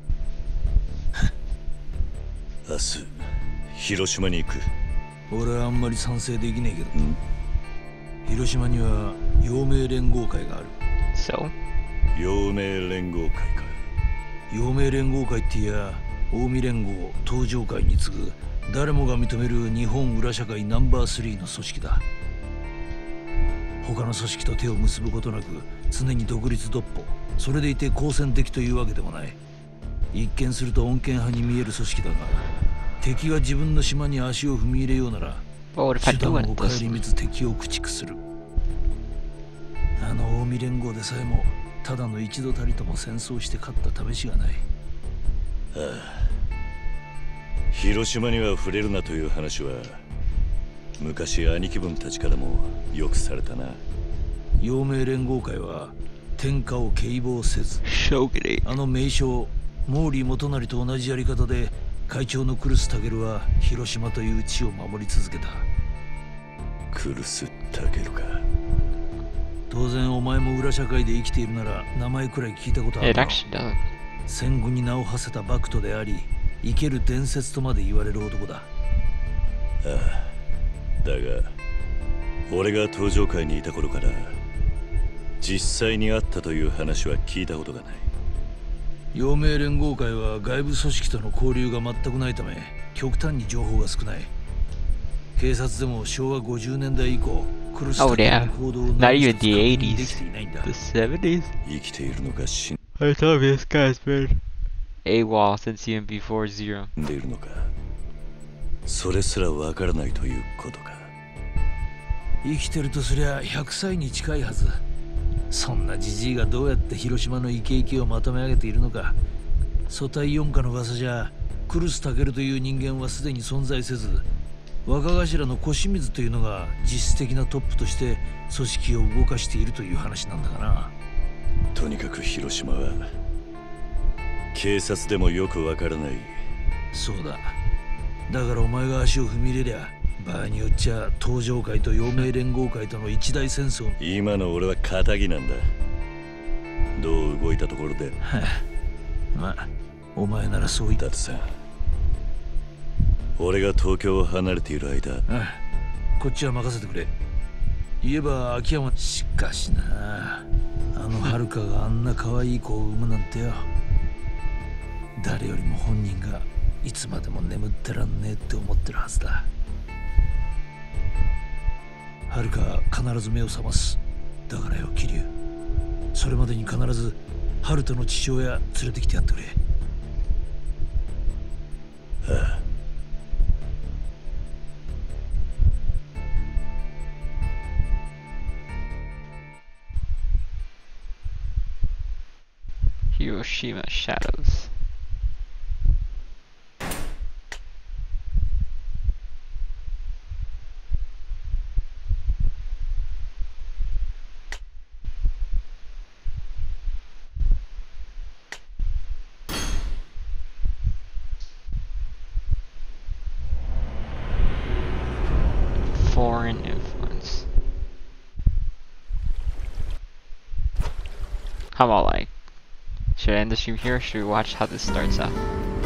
え。明日広島に行く。 俺はあんまり賛成できねえけど、広島には陽明連合会がある。 陽明連合会か。 陽明連合会っていや、近江連合東上会に次ぐ誰もが認める日本裏社会ナンバー3の組織だ。他の組織と手を結ぶことなく常に独立独歩、それでいて好戦的というわけでもない。一見すると穏健派に見える組織だが、敵が自分の島に足を踏み入れようなら手段を顧みず敵を駆逐する。あの近江連合でさえもただの一度たりとも戦争して勝った試しがない。 ああ、広島には触れるなという話は昔兄貴分たちからもよくされたな。 陽明連合会は天下を敬望せず、あの名将毛利元就と同じやり方で会長のクルスタケルは広島という地を守り続けた。 クルスタケルか。 当然お前も裏社会で生きているなら名前くらい聞いたことあるだろう。戦後に名を馳せた幕徒であり、生ける伝説とまで言われる男だ。 ああ、だが俺が東上会にいた頃から実際にあったという話は聞いたことがない。 陽明連合会は外部組織との交流が全くないため極端に情報が少ない。警察でも昭和50年代以降クルスタケルの行動を何一つ確認できていないんだ。 The 70s? 生きているのか死ん I thought this guy's been AWOL since EMP40. でいるのか、それすらわからないということか。 生きてるとすりゃ100歳に近いはず。そんなジジイがどうやって広島のイケイケをまとめ上げているのか。組対四課の噂じゃクルスタケルという人間はすでに存在せず、若頭の小清水というのが実質的なトップとして組織を動かしているという話なんだがな。 とにかく広島は警察でもよくわからない。 そうだ。だからお前が足を踏み入れりゃ場合によっちゃ東上会と陽明連合会との一大戦争。 今の俺は仇なんだ。どう動いたところで。 まあお前ならそう言ったってさ、俺が東京を離れている間、 こっちは任せてくれ。 言えば秋山。しかしな、あの遥があんな可愛い子を産むなんてよ。誰よりも本人がいつまでも眠ってらんねえって思ってるはずだ。遥は必ず目を覚ます。だからよ桐生、それまでに必ず遥人の父親連れてきてやってくれ。ああ。 Hiroshima Shadows. Foreign influence. How about like? Should I end the stream here or should we watch how this starts out?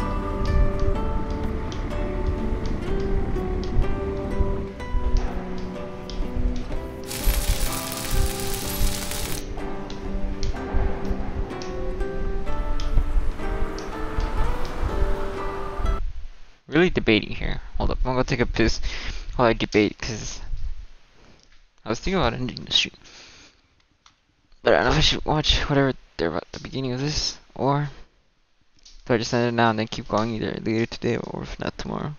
Really debating here. Hold up, I'm gonna take a piss while I debate because I was thinking about ending the stream. But I don't know if I should watch whatever they're about the beginning of this, or do I just end it now and then keep going either later today or if not tomorrow?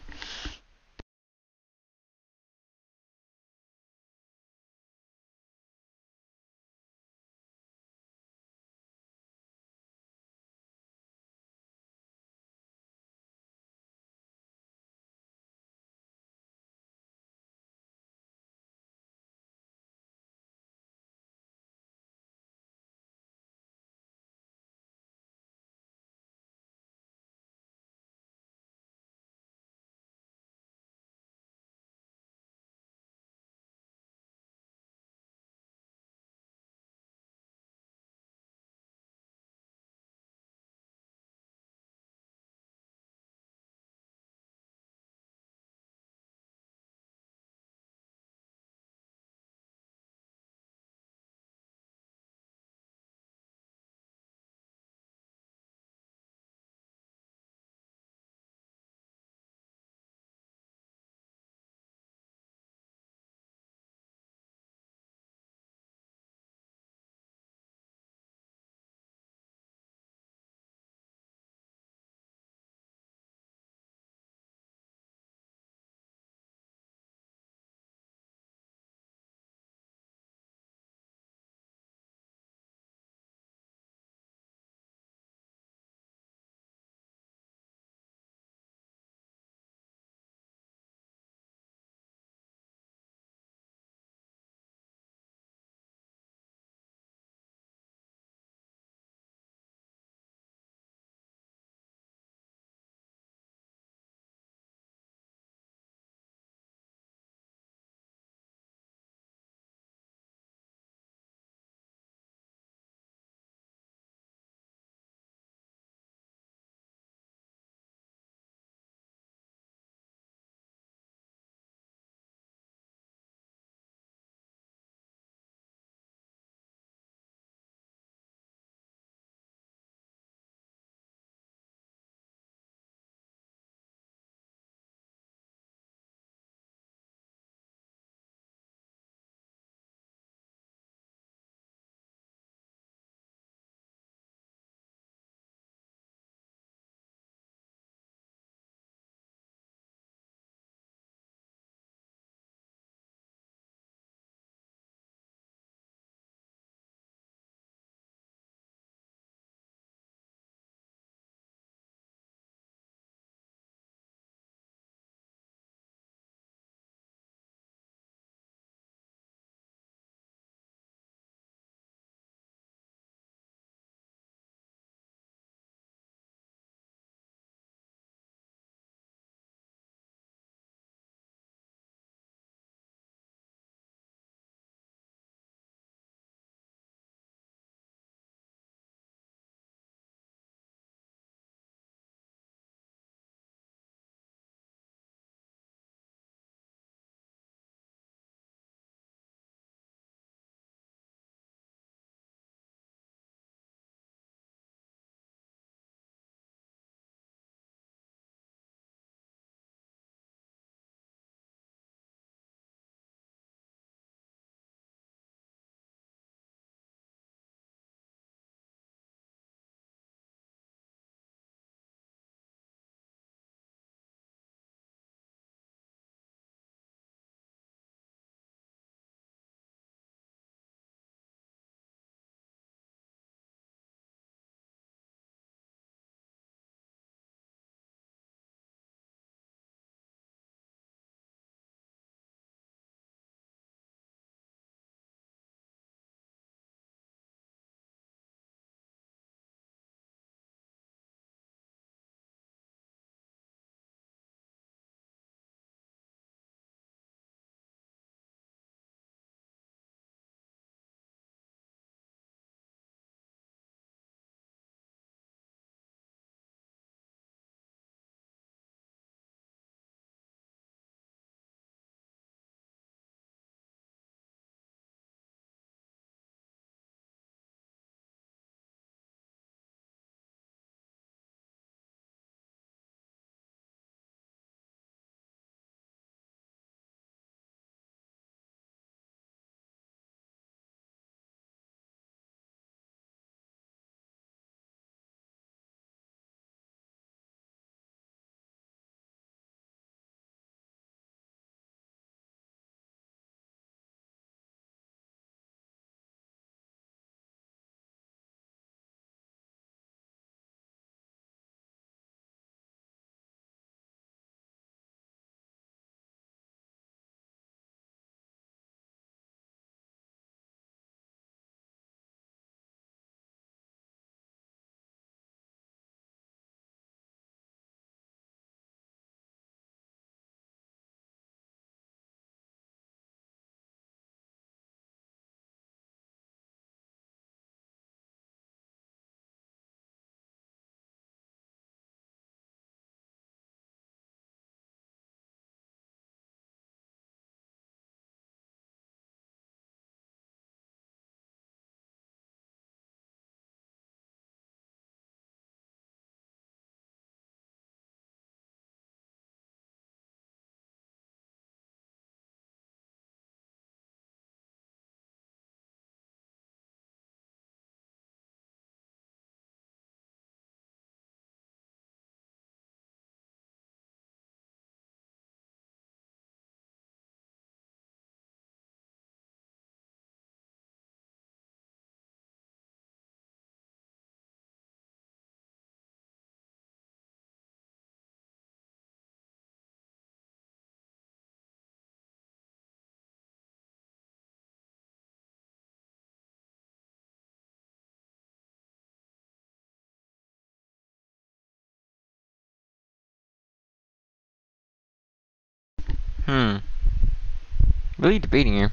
Really debating here.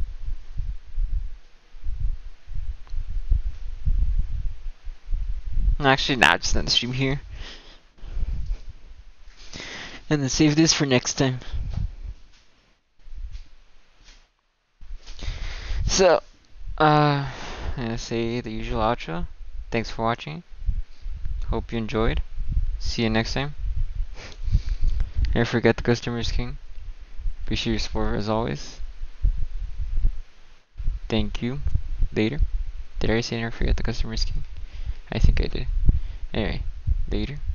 Actually, nah, just end the stream here. And then save this for next time. So, I'm gonna say the usual outro. Thanks for watching. Hope you enjoyed. See you next time. Never forget the customer is king. Appreciate your support as always. Thank you. Later. Did I say never forget the customer is king? I think I did. Anyway, later.